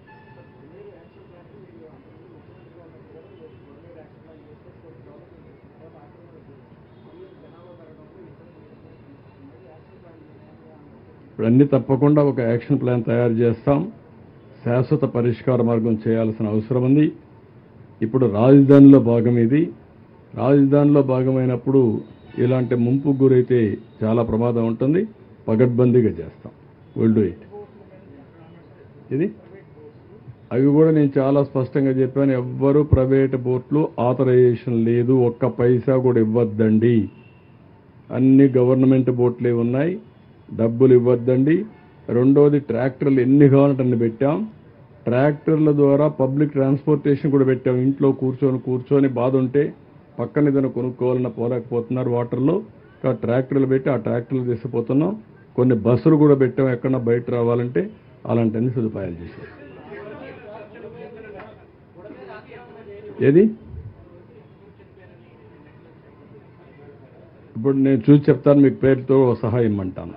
ఇప్పుడు అన్ని తప్పకుండా ఒక యాక్షన్ ప్లాన్ తయారు చేస్తాం. శాశ్వత పరిష్కార మార్గం చేయాల్సిన అవసరం ఉంది. ఇప్పుడు రాజధానిలో భాగం ఇది. రాజధానిలో భాగమైనప్పుడు ఇలాంటి ముంపు గురైతే చాలా ప్రమాదం ఉంటుంది. పగడ్బందీగా చేస్తాం. Will do it. ఇది అవి కూడా నేను చాలా స్పష్టంగా చెప్పాను. ఎవ్వరూ ప్రైవేట్ బోట్లు ఆథరైజేషన్ లేదు, ఒక్క పైసా కూడా ఇవ్వద్దండి. అన్ని గవర్నమెంట్ బోట్లే ఉన్నాయి, డబ్బులు ఇవ్వద్దండి. రెండోది ట్రాక్టర్లు ఎన్ని కావాలంటే అన్ని పెట్టాం. ట్రాక్టర్ల ద్వారా పబ్లిక్ ట్రాన్స్పోర్టేషన్ కూడా పెట్టాం. ఇంట్లో కూర్చొని కూర్చొని బాధ ఉంటే పక్కన ఏదైనా కొనుక్కోవాలన్నా పోలేకపోతున్నారు వాటర్లో. ట్రాక్టర్లు పెట్టి ఆ ట్రాక్టర్లు తీసుకుపోతున్నాం. కొన్ని బస్సులు కూడా పెట్టాం, ఎక్కడన్నా బయట రావాలంటే అలాంటి అన్ని సదుపాయాలు చేశాం. ఏది ఇప్పుడు నేను చూసి చెప్తాను, మీకు పేరుతో సహాయం ఇమ్మంటాను.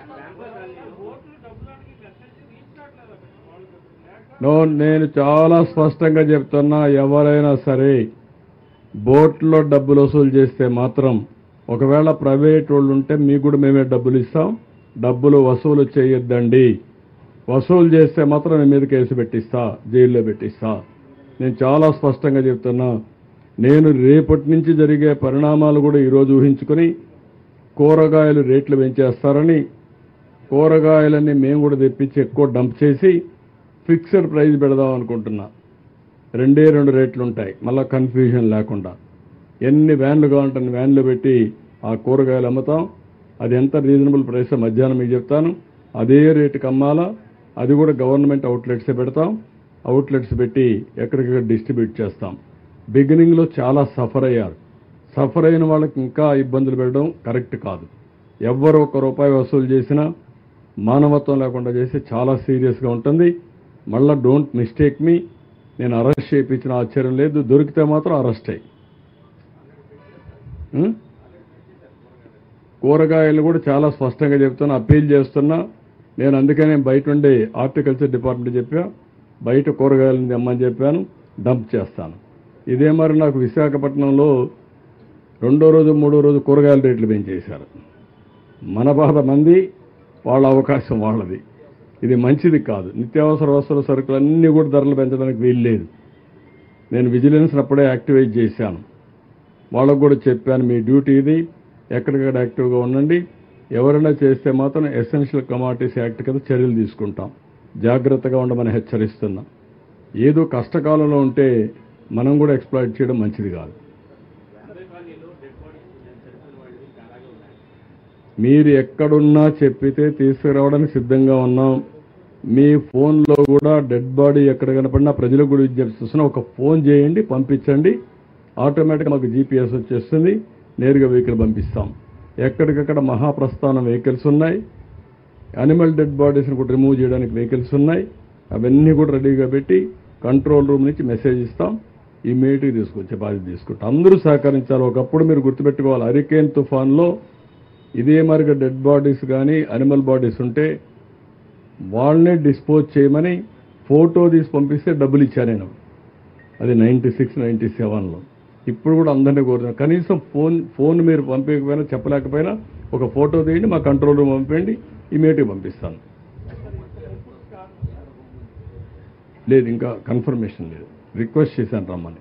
నో, నేను చాలా స్పష్టంగా చెప్తున్నా, ఎవరైనా సరే బోట్లో డబ్బులు వసూలు చేస్తే మాత్రం, ఒకవేళ ప్రైవేట్ వాళ్ళు ఉంటే మీకు కూడా మేమే డబ్బులు ఇస్తాం. డబ్బులు వసూలు చేయొద్దండి. వసూలు చేస్తే మాత్రం నేను మీద కేసు పెట్టిస్తా, జైల్లో పెట్టిస్తా. నేను చాలా స్పష్టంగా చెప్తున్నా. నేను రేపటి నుంచి జరిగే పరిణామాలు కూడా ఈరోజు ఊహించుకొని కూరగాయలు రేట్లు పెంచేస్తారని, కూరగాయలన్నీ మేము కూడా తెప్పించి ఎక్కువ డంప్ చేసి ఫిక్స్డ్ ప్రైస్ పెడదాం అనుకుంటున్నా. రెండే రెండు రేట్లు ఉంటాయి, మళ్ళీ కన్ఫ్యూజన్ లేకుండా. ఎన్ని వ్యాన్లు కావాలంటే అన్ని వ్యాన్లు పెట్టి ఆ కూరగాయలు అమ్ముతాం. అది ఎంత రీజనబుల్ ప్రైస్ మధ్యాహ్నం మీకు చెప్తాను. అదే రేటుకి అమ్మాలా. అది కూడా గవర్నమెంట్ అవుట్లెట్సే పెడతాం. అవుట్లెట్స్ పెట్టి ఎక్కడికక్కడ డిస్ట్రిబ్యూట్ చేస్తాం. బిగినింగ్లో చాలా సఫర్ అయ్యారు. సఫర్ అయిన వాళ్ళకి ఇంకా ఇబ్బందులు పెట్టడం కరెక్ట్ కాదు. ఎవ్వరు ఒక రూపాయి వసూలు చేసినా మానవత్వం లేకుండా చేస్తే చాలా సీరియస్గా ఉంటుంది. మళ్ళీ డోంట్ మిస్టేక్ మీ. నేను అరెస్ట్ చేయించిన ఆశ్చర్యం లేదు. దొరికితే మాత్రం అరెస్ట్ అయ్యి. కూరగాయలు కూడా చాలా స్పష్టంగా చెప్తున్నా, అప్పీల్ చేస్తున్నా. నేను అందుకనే బయట ఉండే హార్టికల్చర్ డిపార్ట్మెంట్ చెప్పా, బయట కూరగాయలను తెమ్మని చెప్పాను, డంప్ చేస్తాను. ఇదే మరి నాకు విశాఖపట్నంలో రెండో రోజు మూడో రోజు కూరగాయల రేట్లు పెంచేశారు. మన బాధ మంది, వాళ్ళ అవకాశం వాళ్ళది. ఇది మంచిది కాదు. నిత్యావసర వస్తువుల సరుకులు అన్నీ కూడా ధరలు పెంచడానికి వీలు లేదు. నేను విజిలెన్స్ అప్పుడే యాక్టివేట్ చేశాను. వాళ్ళకు కూడా చెప్పాను, మీ డ్యూటీ ఇది, ఎక్కడికక్కడ యాక్టివ్గా ఉండండి. ఎవరైనా చేస్తే మాత్రం ఎసెన్షియల్ కమాడిటీస్ యాక్ట్ కింద చర్యలు తీసుకుంటాం. జాగ్రత్తగా ఉండమని హెచ్చరిస్తున్నా. ఏదో కష్టకాలంలో ఉంటే మనం కూడా ఎక్స్ప్లాయిట్ చేయడం మంచిది కాదు. మీరు ఎక్కడున్నా చెప్పితే తీసుకురావడానికి సిద్ధంగా ఉన్నాం. మీ ఫోన్లో కూడా డెడ్ బాడీ ఎక్కడ కనపడినా ప్రజలకు కూడా విజ్ఞప్తిస్తున్నా, ఒక ఫోన్ చేయండి, పంపించండి. ఆటోమేటిక్గా మాకు జీపీఎస్ వచ్చేస్తుంది, నేరుగా వెహికల్ పంపిస్తాం. ఎక్కడికక్కడ మహాప్రస్థానం వెహికల్స్ ఉన్నాయి. యానిమల్ డెడ్ బాడీస్ని కూడా రిమూవ్ చేయడానికి వెహికల్స్ ఉన్నాయి. అవన్నీ కూడా రెడీగా పెట్టి కంట్రోల్ రూమ్ నుంచి మెసేజ్ ఇస్తాం. ఇమీడియట్గా తీసుకొచ్చే బాధ్యత తీసుకుంటాం. అందరూ సహకరించాలి. ఒకప్పుడు మీరు గుర్తుపెట్టుకోవాలి, హరికేన్ తుఫాన్లో ఇదే మరిగా డెడ్ బాడీస్ కానీ అనిమల్ బాడీస్ ఉంటే వాళ్ళనే డిస్పోజ్ చేయమని ఫోటో తీసి పంపిస్తే డబ్బులు ఇచ్చాను నేను. అది నైంటీ సిక్స్ నైంటీ సెవెన్లో. ఇప్పుడు కూడా అందరినీ కోరుతున్నాను, కనీసం ఫోన్ ఫోన్ మీరు పంపించకపోయినా చెప్పలేకపోయినా ఒక ఫోటో తీయండి, మా కంట్రోల్ రూమ్ పంపండి, ఇమీడియట్గా పంపిస్తాను. లేదు, ఇంకా కన్ఫర్మేషన్ లేదు. రిక్వెస్ట్ చేశాను రమ్మని.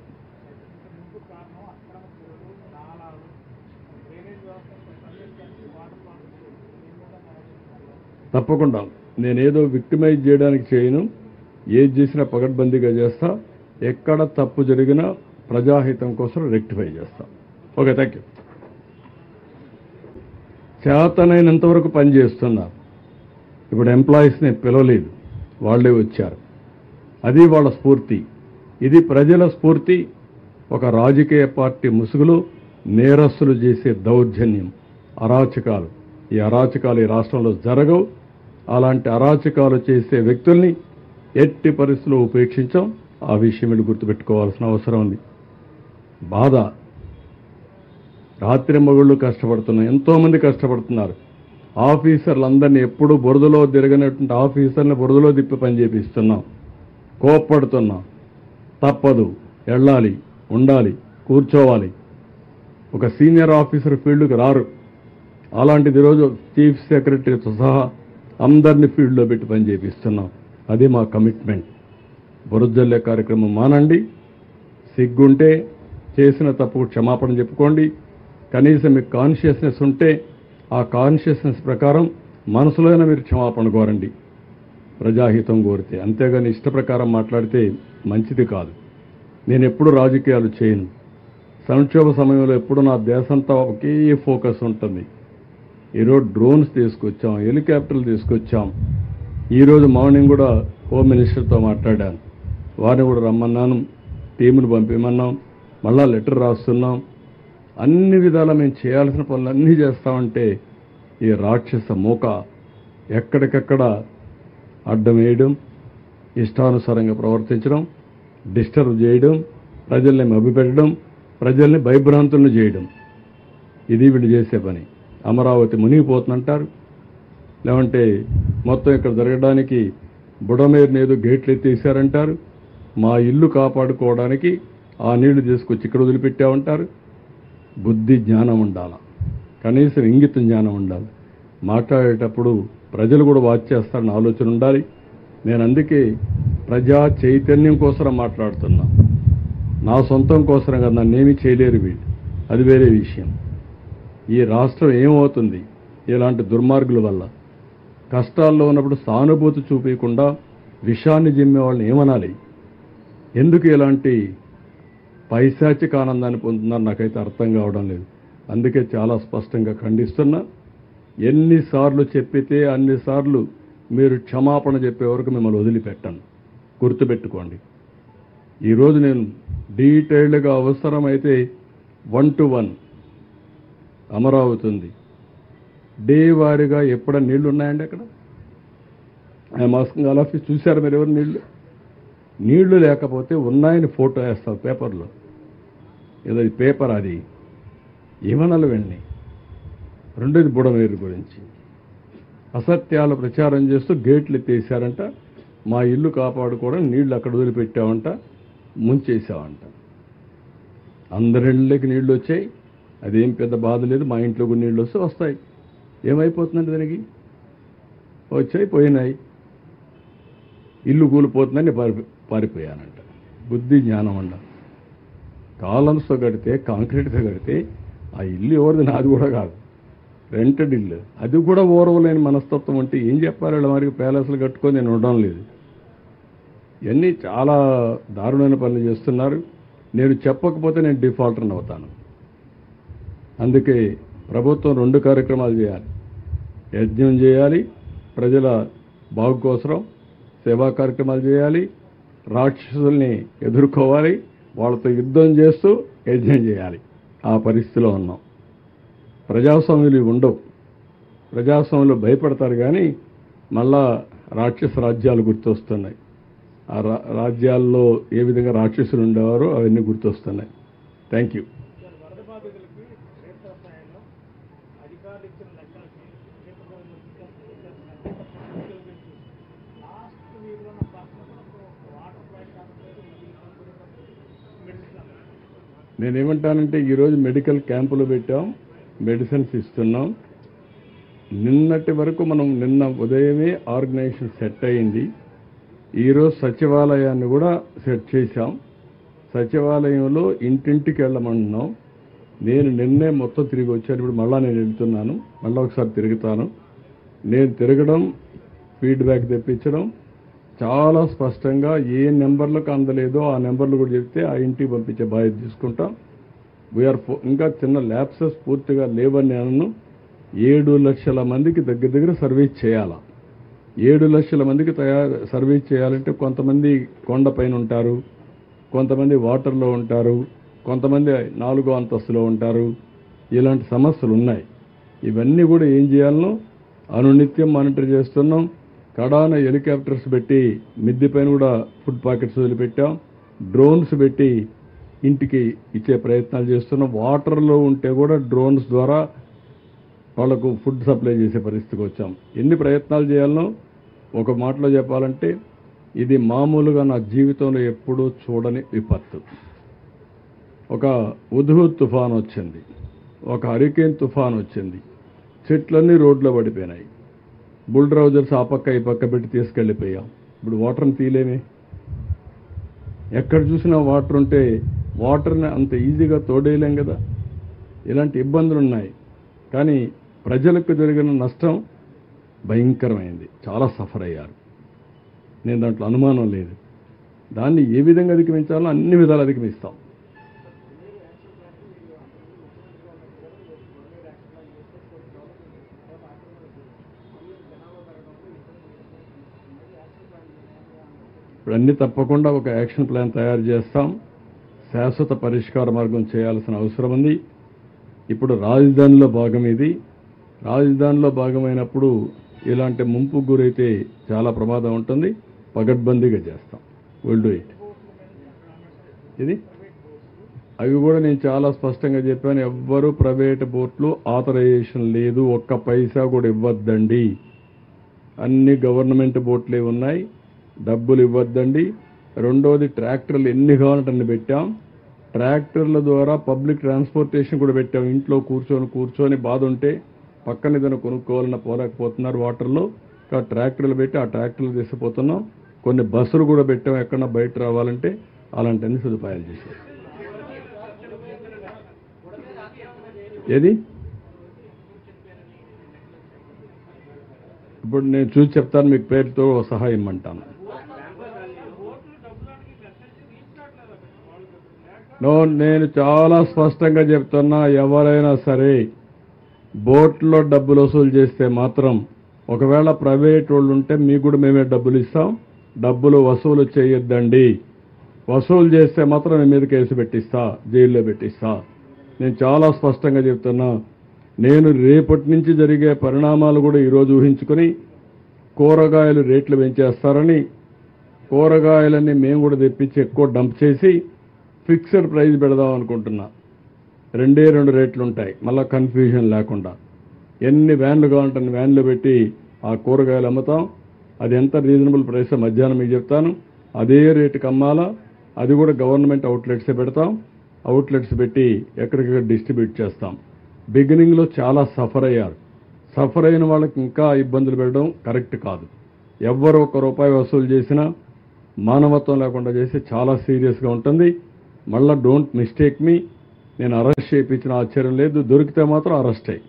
తప్పకుండా నేనేదో విక్టిమైజ్ చేయడానికి చేయను. ఏది చేసినా పకడ్బందీగా చేస్తా, ఎక్కడ తప్పు జరిగినా ప్రజాహితం కోసం రెక్టిఫై చేస్తా. Okay, thank you. చేతనైనంత వరకు పనిచేస్తున్నారు. ఇప్పుడు ఎంప్లాయీస్ని పిలవలేదు, వాళ్ళే వచ్చారు. అది వాళ్ళ స్ఫూర్తి. ఇది ప్రజల స్ఫూర్తి. ఒక రాజకీయ పార్టీ ముసుగులో నేరస్తులు చేసే దౌర్జన్యం, అరాచకాలు, ఈ అరాచకాలు ఈ రాష్ట్రంలో జరగవు. అలాంటి అరాచకాలు చేసే వ్యక్తుల్ని ఎట్టి పరిస్థితుల్లో ఉపేక్షించాం. ఆ విషయం మీరు గుర్తుపెట్టుకోవాల్సిన అవసరం ఉంది. బాధ, రాత్రి మగుళ్ళు కష్టపడుతున్నాం, ఎంతోమంది కష్టపడుతున్నారు. ఆఫీసర్లందరినీ ఎప్పుడూ బురదలో తిరగనటువంటి ఆఫీసర్ని బురదలో తిప్పి పని చేపిస్తున్నాం. కోప్పడుతున్నాం. తప్పదు, వెళ్ళాలి, ఉండాలి, కూర్చోవాలి. ఒక సీనియర్ ఆఫీసర్ ఫీల్డ్కి రారు. అలాంటిది ఈరోజు చీఫ్ సెక్రటరీతో సహా అందరినీ ఫీల్డ్లో పెట్టి పని చేపిస్తున్నాం. అది మా కమిట్మెంట్. బురదజల్లే కార్యక్రమం మానండి. సిగ్గుంటే చేసిన తప్పుకు క్షమాపణ చెప్పుకోండి. కనీసం మీకు కాన్షియస్నెస్ ఉంటే ఆ కాన్షియస్నెస్ ప్రకారం మనసులోనే మీరు క్షమాపణ కోరండి, ప్రజాహితం కోరితే. అంతేగాని ఇష్ట ప్రకారం మాట్లాడితే మంచిది కాదు. నేను ఎప్పుడు రాజకీయాలు చేయను. సంక్షోభ సమయంలో ఎప్పుడు నా దేశంతా ఒకే ఫోకస్ ఉంటుంది. ఈరోజు డ్రోన్స్ తీసుకొచ్చాం, హెలికాప్టర్లు తీసుకొచ్చాం. ఈరోజు మార్నింగ్ కూడా హోమ్ మినిస్టర్తో మాట్లాడాను. వారిని కూడా రమ్మన్నాను, టీమును పంపిమన్నాం, మళ్ళా లెటర్ రాస్తున్నాం. అన్ని విధాల మేము చేయాల్సిన పనులు అన్నీ చేస్తామంటే ఈ రాక్షస మూక ఎక్కడికెక్కడ అడ్డం వేయడం, ఇష్టానుసారంగా ప్రవర్తించడం, డిస్టర్బ్ చేయడం, ప్రజల్ని మభ్యపెట్టడం, ప్రజల్ని భయభ్రాంతులను చేయడం, ఇది వీళ్ళు చేసే పని. అమరావతి మునిగిపోతుందంటారు, లేదంటే మొత్తం ఇక్కడ జరగడానికి బుడమేరుని ఏదో గేట్లు ఎత్తేసారంటారు. మా ఇల్లు కాపాడుకోవడానికి ఆ నీళ్లు తీసుకొచ్చి ఇక్కడ వదిలిపెట్టామంటారు. బుద్ధి జ్ఞానం ఉండాలి, కనీసం ఇంగిత జ్ఞానం ఉండాలి. మాట్లాడేటప్పుడు ప్రజలు కూడా వాచ్ చేస్తారని ఆలోచన ఉండాలి. నేను అందుకే ప్రజా చైతన్యం కోసం మాట్లాడుతున్నా. నా సొంతం కోసం కదా, నన్నేమీ చేయలేరు వీళ్ళు, అది వేరే విషయం. ఈ రాష్ట్రం ఏమవుతుంది ఇలాంటి దుర్మార్గుల వల్ల? కష్టాల్లో ఉన్నప్పుడు సానుభూతి చూపించకుండా విషాన్ని జిమ్మే వాళ్ళని ఏమనాలి? ఎందుకు ఇలాంటి పైశాచిక ఆనందాన్ని పొందుతున్నారు నాకైతే అర్థం కావడం లేదు. అందుకే చాలా స్పష్టంగా ఖండిస్తున్నా. ఎన్నిసార్లు చెప్పితే అన్నిసార్లు మీరు క్షమాపణ చెప్పే వరకు మిమ్మల్ని వదిలిపెట్టాను, గుర్తుపెట్టుకోండి. ఈరోజు నేను డీటెయిల్డ్గా అవసరమైతే వన్ టు వన్ అమరావతి ఉంది, డే వారీగా ఎప్పుడ నీళ్లు ఉన్నాయండి అక్కడ? ఆ మాస్కింగ్ ఆఫీస్ చూశారు మీరు ఎవరు? నీళ్లు నీళ్లు లేకపోతే ఉన్నాయని ఫోటో వేస్తావు పేపర్లో, ఏదో పేపర్ అది ఏమనాలి వెళ్ళి. రెండోది బుడమేరు గురించి అసత్యాలు ప్రచారం చేస్తూ గేట్లు ఎత్తేసారంట. మా ఇల్లు కాపాడుకోవడం నీళ్లు అక్కడ వదిలిపెట్టామంట, ముంచేసామంట. అందరిళ్ళకి నీళ్లు వచ్చాయి, అదేం పెద్ద బాధ లేదు. మా ఇంట్లో కూడా నీళ్ళు వస్తే వస్తాయి, ఏమైపోతుందంటే దానికి వచ్చాయి పోయినాయి. ఇల్లు కూలిపోతుందని పారి పారిపోయానంట. బుద్ధి జ్ఞానం అండ. కాలమ్స్తో కడితే, కాంక్రీట్తో కడితే ఆ ఇల్లు ఎవరిది? నాది కూడా కాదు, రెంటెడ్ ఇల్లు. అది కూడా ఓర్వలేని మనస్తత్వం అంటే ఏం చెప్పాలి? వాళ్ళ మరి ప్యాలెస్లు కట్టుకొని నేను ఉండడం లేదు. ఇవన్నీ చాలా దారుణమైన పనులు చేస్తున్నారు. నేను చెప్పకపోతే నేను డిఫాల్టర్ని అవుతాను. అందుకే ప్రభుత్వం రెండు కార్యక్రమాలు చేయాలి. యజ్ఞం చేయాలి, ప్రజల బాగు కోసం సేవా కార్యక్రమాలు చేయాలి. రాక్షసుల్ని ఎదుర్కోవాలి, వాళ్ళతో యుద్ధం చేస్తూ యజ్ఞం చేయాలి. ఆ పరిస్థితిలో ఉన్నాం. ప్రజాస్వామ్యులు ఉండవు. ప్రజాస్వామ్యులు భయపడతారు కానీ మళ్ళా రాక్షస రాజ్యాలు గుర్తొస్తున్నాయి. ఆ రాజ్యాల్లో ఏ విధంగా రాక్షసులు ఉండేవారో అవన్నీ గుర్తొస్తున్నాయి. Thank you. నేనేమంటానంటే ఈరోజు మెడికల్ క్యాంపులు పెట్టాం, మెడిసిన్స్ ఇస్తున్నాం. నిన్నటి వరకు మనం నిన్న ఉదయమే ఆర్గనైజేషన్ సెట్ అయింది. ఈరోజు సచివాలయాన్ని కూడా సెట్ చేశాం. సచివాలయంలో ఇంటింటికి వెళ్ళమంటున్నాం. నేను నిన్నే మొత్తం తిరిగి వచ్చాను. ఇప్పుడు మళ్ళీ నేను వెళ్తున్నాను, మళ్ళీ ఒకసారి తిరుగుతాను. నేను తిరగడం, ఫీడ్బ్యాక్ తెప్పించడం, చాలా స్పష్టంగా ఏ నెంబర్లకు అందలేదో ఆ నెంబర్లు కూడా చెప్తే ఆ ఇంటికి పంపించే బాధ్యత తీసుకుంటాం. వీఆర్ ఇంకా చిన్న ల్యాప్సెస్ పూర్తిగా లేవని నేను ఏడు లక్షల మందికి దగ్గర దగ్గర సర్వీస్ చేయాలా. ఏడు లక్షల మందికి తయారు సర్వీస్ చేయాలంటే కొంతమంది కొండపైన ఉంటారు, కొంతమంది వాటర్లో ఉంటారు, కొంతమంది నాలుగో అంతస్తులో ఉంటారు. ఇలాంటి సమస్యలు ఉన్నాయి. ఇవన్నీ కూడా ఏం చేయాలనో అనునిత్యం మానిటర్ చేస్తున్నాం. కడాన హెలికాప్టర్స్ పెట్టి మిద్దె పైన కూడా ఫుడ్ ప్యాకెట్స్ వదిలిపెట్టాం. డ్రోన్స్ పెట్టి ఇంటికి ఇచ్చే ప్రయత్నాలు చేస్తున్నాం. వాటర్లో ఉంటే కూడా డ్రోన్స్ ద్వారా వాళ్లకు ఫుడ్ సప్లై చేసే పరిస్థితికి వచ్చాం. ఎన్ని ప్రయత్నాలు చేయాలనో ఒక మాటలో చెప్పాలంటే ఇది మామూలుగా నా జీవితంలో ఎప్పుడూ చూడని విపత్తు. ఒక ఉద్హుద్ తుఫాన్ వచ్చింది, ఒక హరికేన్ తుఫాన్ వచ్చింది, చెట్లన్నీ రోడ్లో పడిపోయినాయి. బుల్డ్రౌజర్స్ ఆ పక్క ఈ పక్క పెట్టి తీసుకెళ్ళిపోయాం. ఇప్పుడు వాటర్ని తీలేమే. ఎక్కడ చూసినా వాటర్ ఉంటే వాటర్ని అంత ఈజీగా తోడేయలేం కదా. ఇలాంటి ఇబ్బందులు ఉన్నాయి. కానీ ప్రజలకు జరిగిన నష్టం భయంకరమైంది. చాలా సఫర్ అయ్యారు. నేను దాంట్లో అనుమానం లేదు. దాన్ని ఏ విధంగా అధిగమించాలో అన్ని విధాలు అధిగమిస్తాం. ఇప్పుడు అన్ని తప్పకుండా ఒక యాక్షన్ ప్లాన్ తయారు చేస్తాం. శాశ్వత పరిష్కార మార్గం చేయాల్సిన అవసరం ఉంది. ఇప్పుడు రాజధానిలో భాగం ఇది. రాజధానిలో భాగమైనప్పుడు ఇలాంటి ముంపు గురైతే చాలా ప్రమాదం ఉంటుంది. పగడ్బందీగా చేస్తాం. Will do it. ఇది అవి కూడా నేను చాలా స్పష్టంగా చెప్పాను. ఎవ్వరూ ప్రైవేట్ బోట్లు ఆథరైజేషన్ లేదు, ఒక్క పైసా కూడా ఇవ్వద్దండి. అన్ని గవర్నమెంట్ బోట్లే ఉన్నాయి, డబ్బులు ఇవ్వద్దండి. రెండోది ట్రాక్టర్లు ఎన్ని కావాలంటే అన్ని పెట్టాం. ట్రాక్టర్ల ద్వారా పబ్లిక్ ట్రాన్స్పోర్టేషన్ కూడా పెట్టాం. ఇంట్లో కూర్చొని కూర్చొని బాధ ఉంటే పక్కన ఏదైనా కొనుక్కోవాలన్నా పోలేకపోతున్నారు వాటర్లో. ట్రాక్టర్లు పెట్టి ఆ ట్రాక్టర్లు తీసుకుపోతున్నాం. కొన్ని బస్సులు కూడా పెట్టాం, ఎక్కడన్నా బయట రావాలంటే అలాంటి అన్ని సదుపాయాలు చేశాం. ఏది ఇప్పుడు నేను చూసి చెప్తాను, మీకు పేరుతో సహాయం ఇమ్మంటాను. నో, నేను చాలా స్పష్టంగా చెప్తున్నా, ఎవరైనా సరే బోట్లో డబ్బులు వసూలు చేస్తే మాత్రం ఒకవేళ ప్రైవేట్ వాళ్ళు ఉంటే మీకు కూడా మేమే డబ్బులు ఇస్తాం. డబ్బులు వసూలు చేయొద్దండి. వసూలు చేస్తే మాత్రం మీ మీద కేసు పెట్టిస్తా, జైల్లో పెట్టిస్తా. నేను చాలా స్పష్టంగా చెప్తున్నా. నేను రేపటి నుంచి జరిగే పరిణామాలు కూడా ఈరోజు ఊహించుకొని కూరగాయలు రేట్లు పెంచేస్తారని, కూరగాయలన్నీ మేము కూడా తెప్పించి ఎక్కువ డంప్ చేసి ఫిక్స్డ్ ప్రైస్ పెడదాం అనుకుంటున్నా. రెండే రెండు రేట్లు ఉంటాయి, మళ్ళీ కన్ఫ్యూజన్ లేకుండా. ఎన్ని వ్యాన్లు కావాలంటే అన్ని వ్యాన్లు పెట్టి ఆ కూరగాయలు అమ్ముతాం. అది ఎంత రీజనబుల్ ప్రైస్ మధ్యాహ్నం మీకు చెప్తాను. అదే రేటుకి అమ్మాలా. అది కూడా గవర్నమెంట్ అవుట్లెట్సే పెడతాం. అవుట్లెట్స్ పెట్టి ఎక్కడికక్కడ డిస్ట్రిబ్యూట్ చేస్తాం. బిగినింగ్లో చాలా సఫర్ అయ్యారు. సఫర్ అయిన వాళ్ళకి ఇంకా ఇబ్బందులు పెట్టడం కరెక్ట్ కాదు. ఎవ్వరు ఒక రూపాయి వసూలు చేసినా మానవత్వం లేకుండా చేసి చాలా సీరియస్గా ఉంటుంది. మళ్ళీ డోంట్ మిస్టేక్ మీ. నేను అరెస్ట్ చేయించిన ఆశ్చర్యం లేదు. దొరికితే మాత్రం అరెస్ట్ అయ్యి.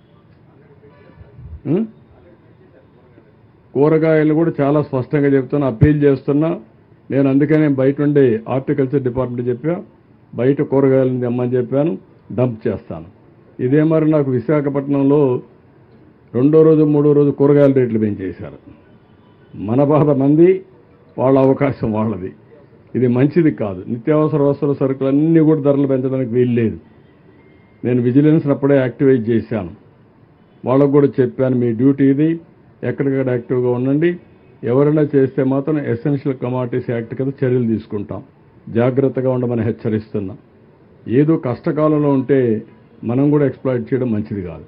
కూరగాయలు కూడా చాలా స్పష్టంగా చెప్తున్నా, అప్పీల్ చేస్తున్నా. నేను అందుకనే బయట ఉండే హార్టికల్చర్ డిపార్ట్మెంట్ చెప్పా, బయట కూరగాయలను తెమ్మని చెప్పాను, డంప్ చేస్తాను. ఇదే మరి నాకు విశాఖపట్నంలో రెండో రోజు మూడో రోజు కూరగాయల రేట్లు పెంచేశారు. మన బాధ మంది, వాళ్ళ అవకాశం వాళ్ళది. ఇది మంచిది కాదు. నిత్యావసర వస్తువుల సరుకులన్నీ కూడా ధరలు పెంచడానికి వీలు లేదు. నేను విజిలెన్స్ అప్పుడే యాక్టివేట్ చేశాను. వాళ్ళకు కూడా చెప్పాను, మీ డ్యూటీ ఇది, ఎక్కడికక్కడ యాక్టివ్గా ఉండండి. ఎవరైనా చేస్తే మాత్రం ఎసెన్షియల్ కమాడిటీస్ యాక్ట్ కింద చర్యలు తీసుకుంటాం. జాగ్రత్తగా ఉండమని హెచ్చరిస్తున్నాం. ఏదో కష్టకాలంలో ఉంటే మనం కూడా ఎక్స్ప్లాయిట్ చేయడం మంచిది కాదు.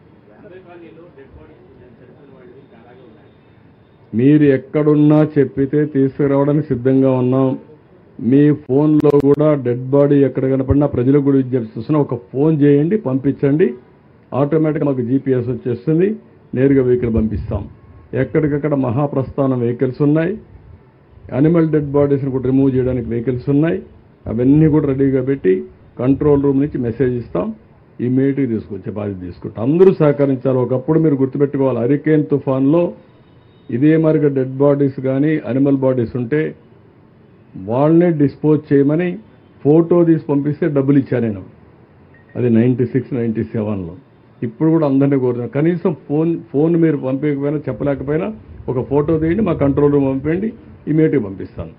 మీరు ఎక్కడున్నా చెప్పితే తీసుకురావడానికి సిద్ధంగా ఉన్నాం. మీ ఫోన్లో కూడా డెడ్ బాడీ ఎక్కడ కనపడినా ప్రజలకు కూడా విజ్ఞప్తిస్తున్నా, ఒక ఫోన్ చేయండి, పంపించండి. ఆటోమేటిక్గా మాకు జీపీఎస్ వచ్చేస్తుంది, నేరుగా వెహికల్ పంపిస్తాం. ఎక్కడికక్కడ మహాప్రస్థానం వెహికల్స్ ఉన్నాయి. యానిమల్ డెడ్ బాడీస్ని కూడా రిమూవ్ చేయడానికి వెహికల్స్ ఉన్నాయి. అవన్నీ కూడా రెడీగా పెట్టి కంట్రోల్ రూమ్ నుంచి మెసేజ్ ఇస్తాం. ఇమీడియట్గా తీసుకొచ్చే బాధ్యత తీసుకుంటాం. అందరూ సహకరించాలి. ఒకప్పుడు మీరు గుర్తుపెట్టుకోవాలి, హరికేన్ తుఫాన్లో ఇదే మరిగా డెడ్ బాడీస్ కానీ అనిమల్ బాడీస్ ఉంటే వాళ్ళనే డిస్పోజ్ చేయమని ఫోటో తీసి పంపిస్తే డబ్బులు ఇచ్చాను నేను. అది నైంటీ సిక్స్ నైంటీ సెవెన్లో. ఇప్పుడు కూడా అందరినీ కోరుతున్నాను, కనీసం ఫోన్ ఫోన్ మీరు పంపించకపోయినా చెప్పలేకపోయినా ఒక ఫోటో తీయండి, మా కంట్రోల్ రూమ్ పంపండి, ఇమీడియట్గా పంపిస్తాను.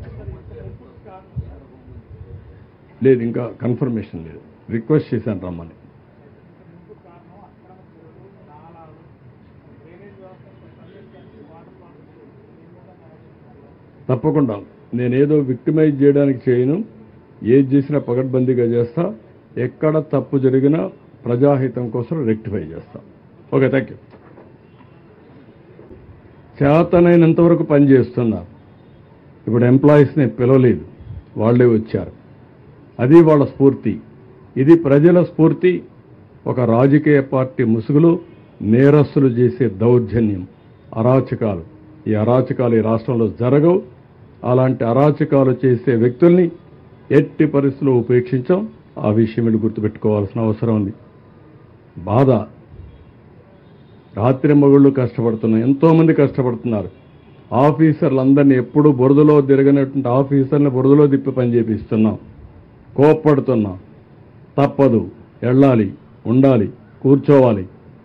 లేదు, ఇంకా కన్ఫర్మేషన్ లేదు, రిక్వెస్ట్ చేశాను రమ్మని. తప్పకుండా నేనేదో విక్టిమైజ్ చేయడానికి చేయను, ఏది చేసినా పకడ్బందీగా చేస్తా, ఎక్కడ తప్పు జరిగినా ప్రజాహితం కోసం రెక్టిఫై చేస్తా. Okay, thank you. చేతనైనంత వరకు పనిచేస్తున్నారు. ఇప్పుడు ఎంప్లాయీస్ని పిలవలేదు, వాళ్ళే వచ్చారు. అది వాళ్ళ స్ఫూర్తి. ఇది ప్రజల స్ఫూర్తి. ఒక రాజకీయ పార్టీ ముసుగులో నేరస్తులు చేసే దౌర్జన్యం, అరాచకాలు, ఈ అరాచకాలు ఈ రాష్ట్రంలో జరగవు. అలాంటి అరాచకాలు చేసే వ్యక్తుల్ని ఎట్టి పరిస్థితుల్లో ఉపేక్షించాం. ఆ విషయం మీరు గుర్తుపెట్టుకోవాల్సిన అవసరం ఉంది. బాధ, రాత్రి మగుళ్ళు కష్టపడుతున్నాం, ఎంతోమంది కష్టపడుతున్నారు. ఆఫీసర్లందరినీ ఎప్పుడూ బురదలో తిరగనటువంటి ఆఫీసర్ని బురదలో తిప్పి పని చేపిస్తున్నాం. కోప్పడుతున్నాం. తప్పదు, వెళ్ళాలి, ఉండాలి, కూర్చోవాలి.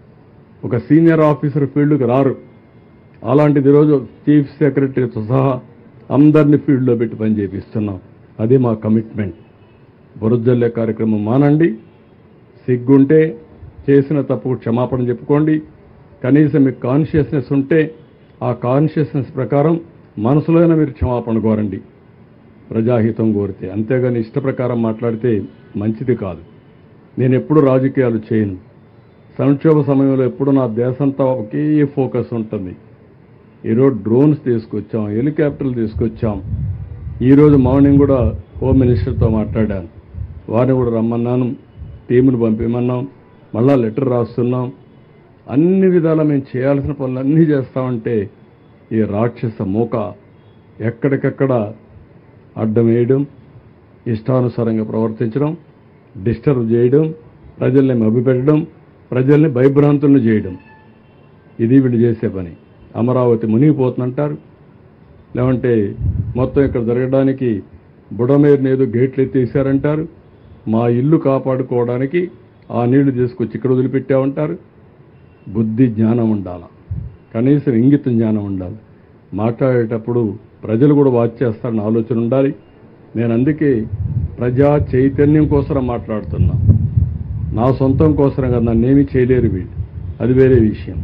ఒక సీనియర్ ఆఫీసర్ ఫీల్డ్కి రారు. అలాంటిది ఈరోజు చీఫ్ సెక్రటరీతో సహా అందరినీ ఫీల్డ్లో పెట్టి పని చేపిస్తున్నాం. అది మా కమిట్మెంట్. బురజల్లే కార్యక్రమం మానండి. సిగ్గుంటే చేసిన తప్పుకు క్షమాపణ చెప్పుకోండి. కనీసం మీకు కాన్షియస్నెస్ ఉంటే ఆ కాన్షియస్నెస్ ప్రకారం మనసులోనే మీరు క్షమాపణ కోరండి, ప్రజాహితం కోరితే. అంతేగాని ఇష్ట ప్రకారం మాట్లాడితే మంచిది కాదు. నేను ఎప్పుడు రాజకీయాలు చేయను. సంక్షోభ సమయంలో ఎప్పుడు నా దేశంతా ఒకే ఫోకస్ ఉంటుంది. ఈరోజు డ్రోన్స్ తీసుకొచ్చాం, హెలికాప్టర్లు తీసుకొచ్చాం. ఈరోజు మార్నింగ్ కూడా హోమ్ మినిస్టర్తో మాట్లాడాను, వారిని కూడా రమ్మన్నాను, టీమును పంపిమన్నాం, మళ్ళా లెటర్ రాస్తున్నాం. అన్ని విధాలా మేము చేయాల్సిన పనులు అన్నీ చేస్తామంటే ఈ రాక్షస మూక ఎక్కడికక్కడ అడ్డం వేయడం, ఇష్టానుసారంగా ప్రవర్తించడం, డిస్టర్బ్ చేయడం, ప్రజల్ని మభ్యపెట్టడం, ప్రజల్ని భయభ్రాంతులను చేయడం, ఇది వీళ్ళు చేసే పని. అమరావతి మునిగిపోతుందంటారు, లేదంటే మొత్తం ఇక్కడ జరగడానికి బుడమేరుని ఏదో గేట్లు ఎత్తేసారంటారు. మా ఇల్లు కాపాడుకోవడానికి ఆ నీళ్లు తీసుకొచ్చి ఇక్కడ వదిలిపెట్టామంటారు. బుద్ధి జ్ఞానం ఉండాలి, కనీసం ఇంగిత జ్ఞానం ఉండాలి. మాట్లాడేటప్పుడు ప్రజలు కూడా వాచ్ చేస్తారని ఆలోచన ఉండాలి. నేను అందుకే ప్రజా చైతన్యం కోసం మాట్లాడుతున్నా, నా సొంతం కోసం కదా. నన్నేమీ చేయలేరు వీళ్ళు, అది వేరే విషయం.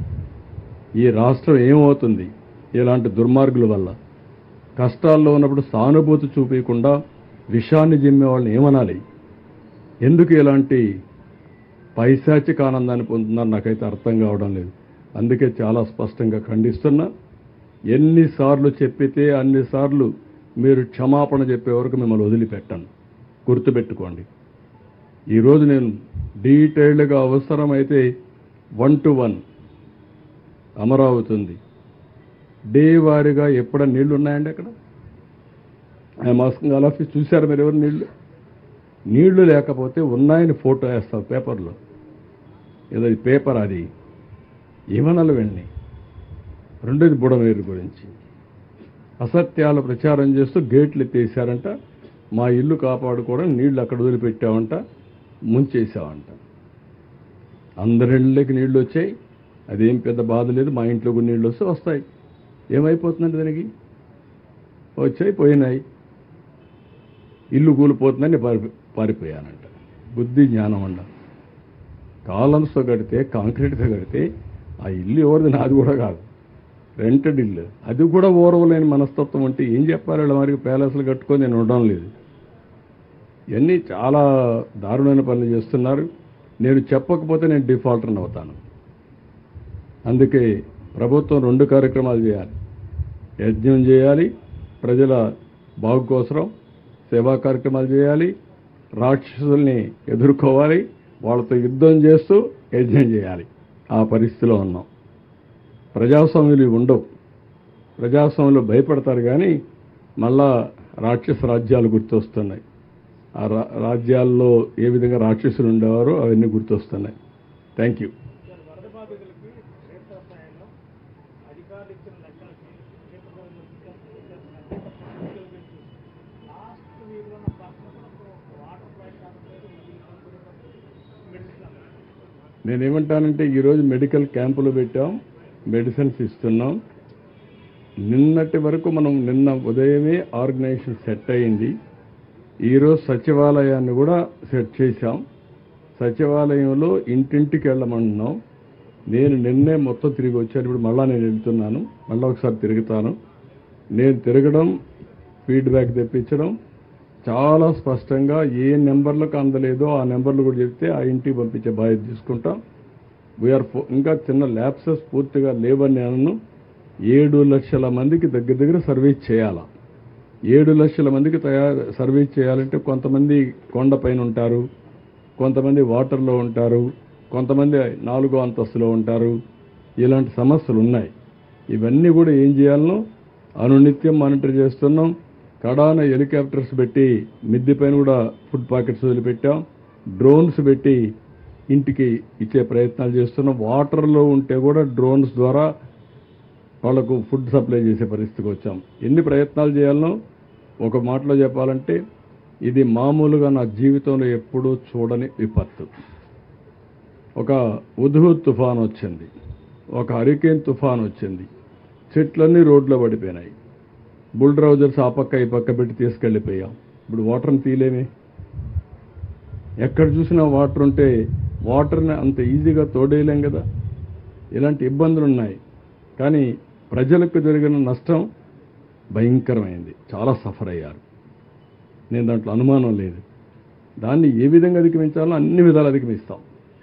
ఈ రాష్ట్రం ఏమవుతుంది ఇలాంటి దుర్మార్గుల వల్ల? కష్టాల్లో ఉన్నప్పుడు సానుభూతి చూపించకుండా విషాన్ని జిమ్మే వాళ్ళని ఏమనాలి? ఎందుకు ఇలాంటి పైశాచిక ఆనందాన్ని పొందుతున్నారు నాకైతే అర్థం కావడం లేదు. అందుకే చాలా స్పష్టంగా ఖండిస్తున్నా. ఎన్నిసార్లు చెప్పితే అన్నిసార్లు మీరు క్షమాపణ చెప్పే వరకు మిమ్మల్ని వదిలిపెట్టాను, గుర్తుపెట్టుకోండి. ఈరోజు నేను డీటెయిల్డ్గా అవసరమైతే వన్ టు వన్ అమరావతి ఉంది, డే వారీగా ఎప్పుడ నీళ్లు ఉన్నాయండి అక్కడ? I'm asking all of you. చూశారు మీరు ఎవరు నీళ్లు? నీళ్లు లేకపోతే ఉన్నాయని ఫోటో వేస్తావు పేపర్లో, ఏదో పేపర్ అది ఏమనాలి వెళ్ళి. రెండోది బుడమేరు గురించి అసత్యాలు ప్రచారం చేస్తూ గేట్లు ఎత్తేసారంట. మా ఇల్లు కాపాడుకోవడం నీళ్లు అక్కడ వదిలిపెట్టామంట, ముంచేసామంట. అందరిళ్ళకి నీళ్లు వచ్చాయి, అదేం పెద్ద బాధ లేదు. మా ఇంట్లో కూడా నీళ్ళు వస్తే వస్తాయి, ఏమైపోతుందంటే దానికి వచ్చాయి పోయినాయి. ఇల్లు కూలిపోతుందని పారి పారిపోయానంట. బుద్ధి జ్ఞానం అండ. కాలమ్స్తో కడితే, కాంక్రీట్తో కడితే ఆ ఇల్లు ఎవరిది? నాది కూడా కాదు, రెంటెడ్ ఇల్లు. అది కూడా ఓర్వలేని మనస్తత్వం అంటే ఏం చెప్పాలి? వాళ్ళ మరి ప్యాలెస్లు కట్టుకొని నేను ఉండడం లేదు. ఇవన్నీ చాలా దారుణమైన పనులు చేస్తున్నారు. నేను చెప్పకపోతే నేను డిఫాల్టర్ని అవుతాను. అందుకే ప్రభుత్వం రెండు కార్యక్రమాలు చేయాలి. యజ్ఞం చేయాలి, ప్రజల బాగు కోసం సేవా కార్యక్రమాలు చేయాలి. రాక్షసుల్ని ఎదుర్కోవాలి, వాళ్ళతో యుద్ధం చేస్తూ యజ్ఞం చేయాలి. ఆ పరిస్థితిలో ఉన్నాం. ప్రజాస్వామ్యులు ఉండవు. ప్రజాస్వామ్యంలో భయపడతారు కానీ మళ్ళా రాక్షస రాజ్యాలు గుర్తొస్తున్నాయి. ఆ రాజ్యాల్లో ఏ విధంగా రాక్షసులు ఉండేవారో అవన్నీ గుర్తొస్తున్నాయి. Thank you. నేనేమంటానంటే ఈరోజు మెడికల్ క్యాంపులు పెట్టాం, మెడిసిన్స్ ఇస్తున్నాం. నిన్నటి వరకు మనం నిన్న ఉదయమే ఆర్గనైజేషన్ సెట్ అయింది. ఈరోజు సచివాలయాన్ని కూడా సెట్ చేశాం. సచివాలయంలో ఇంటింటికి వెళ్ళమంటున్నాం. నేను నిన్నే మొత్తం తిరిగి వచ్చాను. ఇప్పుడు మళ్ళీ నేను వెళ్తున్నాను, మళ్ళీ ఒకసారి తిరుగుతాను. నేను తిరగడం, ఫీడ్బ్యాక్ తెప్పించడం, చాలా స్పష్టంగా ఏ నెంబర్లకు అందలేదో ఆ నెంబర్లు కూడా చెప్తే ఆ ఇంటికి పంపించే బాధ్యత తీసుకుంటాం. వీఆర్ ఇంకా చిన్న ల్యాప్సెస్ పూర్తిగా లేవని నేను ఏడు లక్షల మందికి దగ్గర దగ్గర సర్వీస్ చేయాలా. ఏడు లక్షల మందికి తయారు సర్వీస్ చేయాలంటే కొంతమంది కొండపైన ఉంటారు, కొంతమంది వాటర్లో ఉంటారు, కొంతమంది నాలుగో అంతస్తులో ఉంటారు. ఇలాంటి సమస్యలు ఉన్నాయి. ఇవన్నీ కూడా ఏం చేయాలనో అనునిత్యం మానిటర్ చేస్తున్నాం. కడాన హెలికాప్టర్స్ పెట్టి మిద్దె పైన కూడా ఫుడ్ ప్యాకెట్స్ వదిలిపెట్టాం. డ్రోన్స్ పెట్టి ఇంటికి ఇచ్చే ప్రయత్నాలు చేస్తున్నాం. వాటర్లో ఉంటే కూడా డ్రోన్స్ ద్వారా వాళ్లకు ఫుడ్ సప్లై చేసే పరిస్థితికి వచ్చాం. ఎన్ని ప్రయత్నాలు చేయాలనో ఒక మాటలో చెప్పాలంటే ఇది మామూలుగా నా జీవితంలో ఎప్పుడూ చూడని విపత్తు. ఒక ఉద్హుద్ తుఫాన్ వచ్చింది, ఒక హరికేన్ తుఫాన్ వచ్చింది, చెట్లన్నీ రోడ్లో పడిపోయినాయి. బుల్డ్రౌజర్స్ ఆ పక్క ఈ పక్క పెట్టి తీసుకెళ్ళిపోయాం. ఇప్పుడు వాటర్ని తీలేమే. ఎక్కడ చూసినా వాటర్ ఉంటే వాటర్ని అంత ఈజీగా తోడేయలేం కదా. ఇలాంటి ఇబ్బందులు ఉన్నాయి. కానీ ప్రజలకు జరిగిన నష్టం భయంకరమైంది. చాలా సఫర్ అయ్యారు. నేను దాంట్లో అనుమానం లేదు. దాన్ని ఏ విధంగా అధిగమించాలో అన్ని విధాలు అధిగమిస్తాం.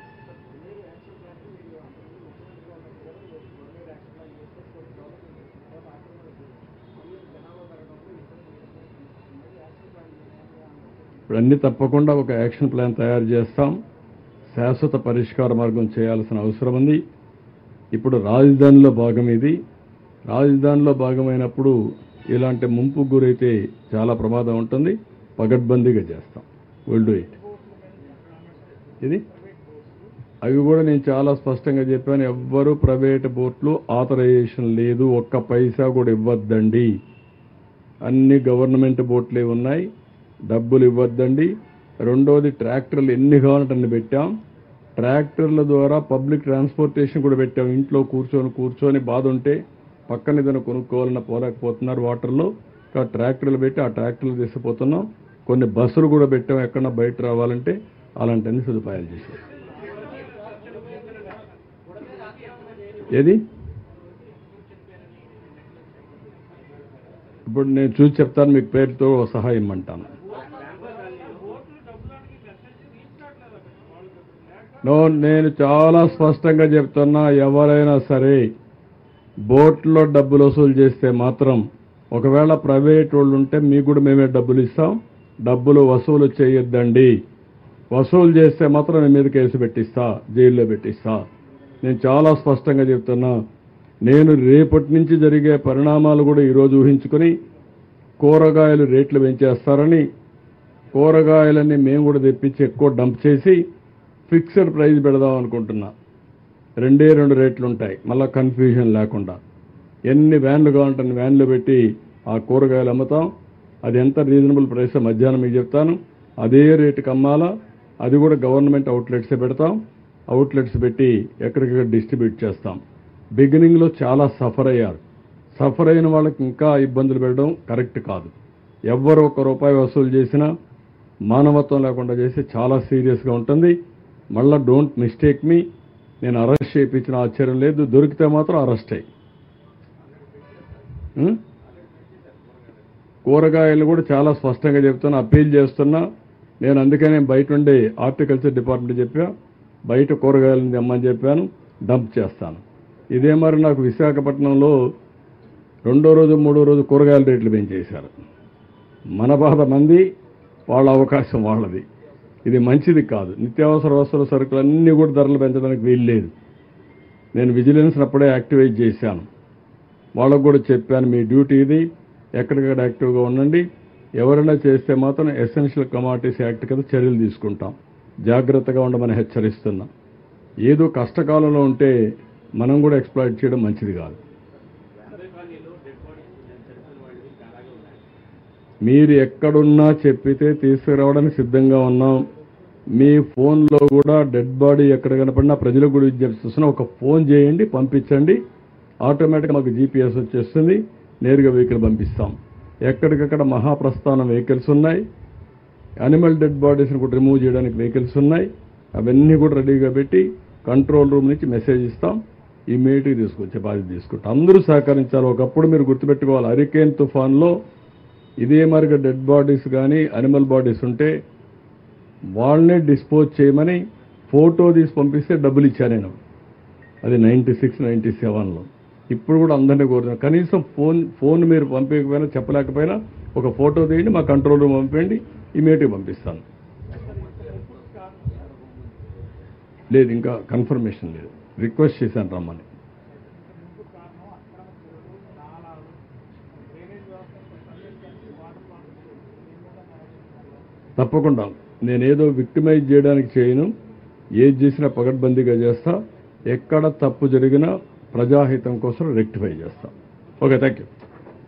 ఇప్పుడు అన్ని తప్పకుండా ఒక యాక్షన్ ప్లాన్ తయారు చేస్తాం. శాశ్వత పరిష్కార మార్గం చేయాల్సిన అవసరం ఉంది. ఇప్పుడు రాజధానిలో భాగం ఇది. రాజధానిలో భాగమైనప్పుడు ఇలాంటి ముంపు గురైతే చాలా ప్రమాదం ఉంటుంది. పగడ్బందీగా చేస్తాం. Will do it. ఇది అవి కూడా నేను చాలా స్పష్టంగా చెప్పాను. ఎవ్వరూ ప్రైవేట్ బోట్లు ఆథరైజేషన్ లేదు, ఒక్క పైసా కూడా ఇవ్వద్దండి. అన్ని గవర్నమెంట్ బోట్లే ఉన్నాయి, డబ్బులు ఇవ్వద్దండి. రెండోది ట్రాక్టర్లు ఎన్ని కావాలంటే అన్ని పెట్టాం. ట్రాక్టర్ల ద్వారా పబ్లిక్ ట్రాన్స్పోర్టేషన్ కూడా పెట్టాం. ఇంట్లో కూర్చొని కూర్చొని బాధ ఉంటే పక్కన ఏదైనా కొనుక్కోవాలన్నా పోలేకపోతున్నారు వాటర్లో. ట్రాక్టర్లు పెట్టి ఆ ట్రాక్టర్లు తీసుకుపోతున్నాం. కొన్ని బస్సులు కూడా పెట్టాం, ఎక్కడన్నా బయట రావాలంటే అలాంటి అన్ని సదుపాయాలు చేశాం. ఏది ఇప్పుడు నేను చూసి చెప్తాను, మీకు పేరుతో సహాయం ఇమ్మంటాను. నో, నేను చాలా స్పష్టంగా చెప్తున్నా, ఎవరైనా సరే బోట్లో డబ్బులు వసూలు చేస్తే మాత్రం, ఒకవేళ ప్రైవేట్ వాళ్ళు ఉంటే మీకు కూడా మేమే డబ్బులు ఇస్తాం. డబ్బులు వసూలు చేయొద్దండి. వసూలు చేస్తే మాత్రం మీ మీద కేసు పెట్టిస్తా, జైల్లో పెట్టిస్తా. నేను చాలా స్పష్టంగా చెప్తున్నా. నేను రేపటి నుంచి జరిగే పరిణామాలు కూడా ఈరోజు ఊహించుకొని కూరగాయలు రేట్లు పెంచేస్తారని, కూరగాయలన్నీ మేము కూడా తెప్పించి ఎక్కువ డంప్ చేసి ఫిక్స్డ్ ప్రైస్ పెడదాం అనుకుంటున్నా. రెండే రెండు రేట్లు ఉంటాయి, మళ్ళీ కన్ఫ్యూజన్ లేకుండా. ఎన్ని వ్యాన్లు కావాలంటే అన్ని వ్యాన్లు పెట్టి ఆ కూరగాయలు అమ్ముతాం. అది ఎంత రీజనబుల్ ప్రైస్ మధ్యాహ్నం మీకు చెప్తాను. అదే రేటుకి అమ్మాలా. అది కూడా గవర్నమెంట్ అవుట్లెట్సే పెడతాం. అవుట్లెట్స్ పెట్టి ఎక్కడికక్కడ డిస్ట్రిబ్యూట్ చేస్తాం. బిగినింగ్లో చాలా సఫర్ అయ్యారు. సఫర్ అయిన వాళ్ళకి ఇంకా ఇబ్బందులు పెట్టడం కరెక్ట్ కాదు. ఎవ్వరు ఒక్క రూపాయి వసూలు చేసినా మానవత్వం లేకుండా చేసి చాలా సీరియస్గా ఉంటుంది. మళ్ళీ డోంట్ మిస్టేక్ మీ. నేను అరెస్ట్ చేయించిన ఆశ్చర్యం లేదు. దొరికితే మాత్రం అరెస్ట్ అయ్యి. కూరగాయలు కూడా చాలా స్పష్టంగా చెప్తున్నా, అప్పీల్ చేస్తున్నా. నేను అందుకనే బయట ఉండే హార్టికల్చర్ డిపార్ట్మెంట్ చెప్పా, బయట కూరగాయలను తెమ్మని చెప్పాను, డంప్ చేస్తాను. ఇదే మరి నాకు విశాఖపట్నంలో రెండో రోజు మూడో రోజు కూరగాయల రేట్లు పెంచేశారు. మన బాధ మంది, వాళ్ళ అవకాశం వాళ్ళది. ఇది మంచిది కాదు. నిత్యావసర వస్తువుల సరుకులు అన్నీ కూడా ధరలు పెంచడానికి వీలు లేదు. నేను విజిలెన్స్ అప్పుడే యాక్టివేట్ చేశాను. వాళ్ళకు కూడా చెప్పాను, మీ డ్యూటీ ఇది, ఎక్కడికక్కడ యాక్టివ్గా ఉండండి. ఎవరైనా చేస్తే మాత్రం ఎసెన్షియల్ కమాడిటీస్ యాక్ట్ కింద చర్యలు తీసుకుంటాం. జాగ్రత్తగా ఉండమని హెచ్చరిస్తున్నా. ఏదో కష్టకాలంలో ఉంటే మనం కూడా ఎక్స్ప్లాయిట్ చేయడం మంచిది కాదు. మీరు ఎక్కడున్నా చెప్పితే తీసుకురావడానికి సిద్ధంగా ఉన్నాం. మీ ఫోన్లో కూడా డెడ్ బాడీ ఎక్కడ కనపడినా ప్రజలకు కూడా విజ్ఞప్తిస్తున్నా, ఒక ఫోన్ చేయండి, పంపించండి, ఆటోమేటిక్గా మాకు జీపీఎస్ వచ్చేస్తుంది, నేరుగా వెహికల్ పంపిస్తాం. ఎక్కడికక్కడ మహాప్రస్థానం వెహికల్స్ ఉన్నాయి, యానిమల్ డెడ్ బాడీస్ని కూడా రిమూవ్ చేయడానికి వెహికల్స్ ఉన్నాయి. అవన్నీ కూడా రెడీగా పెట్టి కంట్రోల్ రూమ్ నుంచి మెసేజ్ ఇస్తాం, ఇమీడియట్గా తీసుకొచ్చే బాధ్యత తీసుకుంటాం. అందరూ సహకరించాలి. ఒకప్పుడు మీరు గుర్తుపెట్టుకోవాలి, హరికేన్ తుఫాన్లో ఇదే మరిగా డెడ్ బాడీస్ కానీ యానిమల్ బాడీస్ ఉంటే వాళ్ళనే డిస్పోజ్ చేయమని ఫోటో తీసి పంపిస్తే డబ్బులు ఇచ్చాను నేను. అది నైంటీ సిక్స్ నైంటీ సెవెన్లో. ఇప్పుడు కూడా అందరినీ కోరుతున్నాను, కనీసం ఫోన్ ఫోన్ మీరు పంపించకపోయినా చెప్పలేకపోయినా ఒక ఫోటో తీయండి, మా కంట్రోల్ రూమ్ పంపండి, ఇమీడియట్గా పంపిస్తాను. లేదు, ఇంకా కన్ఫర్మేషన్ లేదు, రిక్వెస్ట్ చేశాను రమ్మని. తప్పకుండా నేనేదో విక్టిమైజ్ చేయడానికి చేయను, ఏది చేసినా పగడ్బందీగా చేస్తా, ఎక్కడ తప్పు జరిగినా ప్రజాహితం కోసం రెక్టిఫై చేస్తా. Okay, thank you.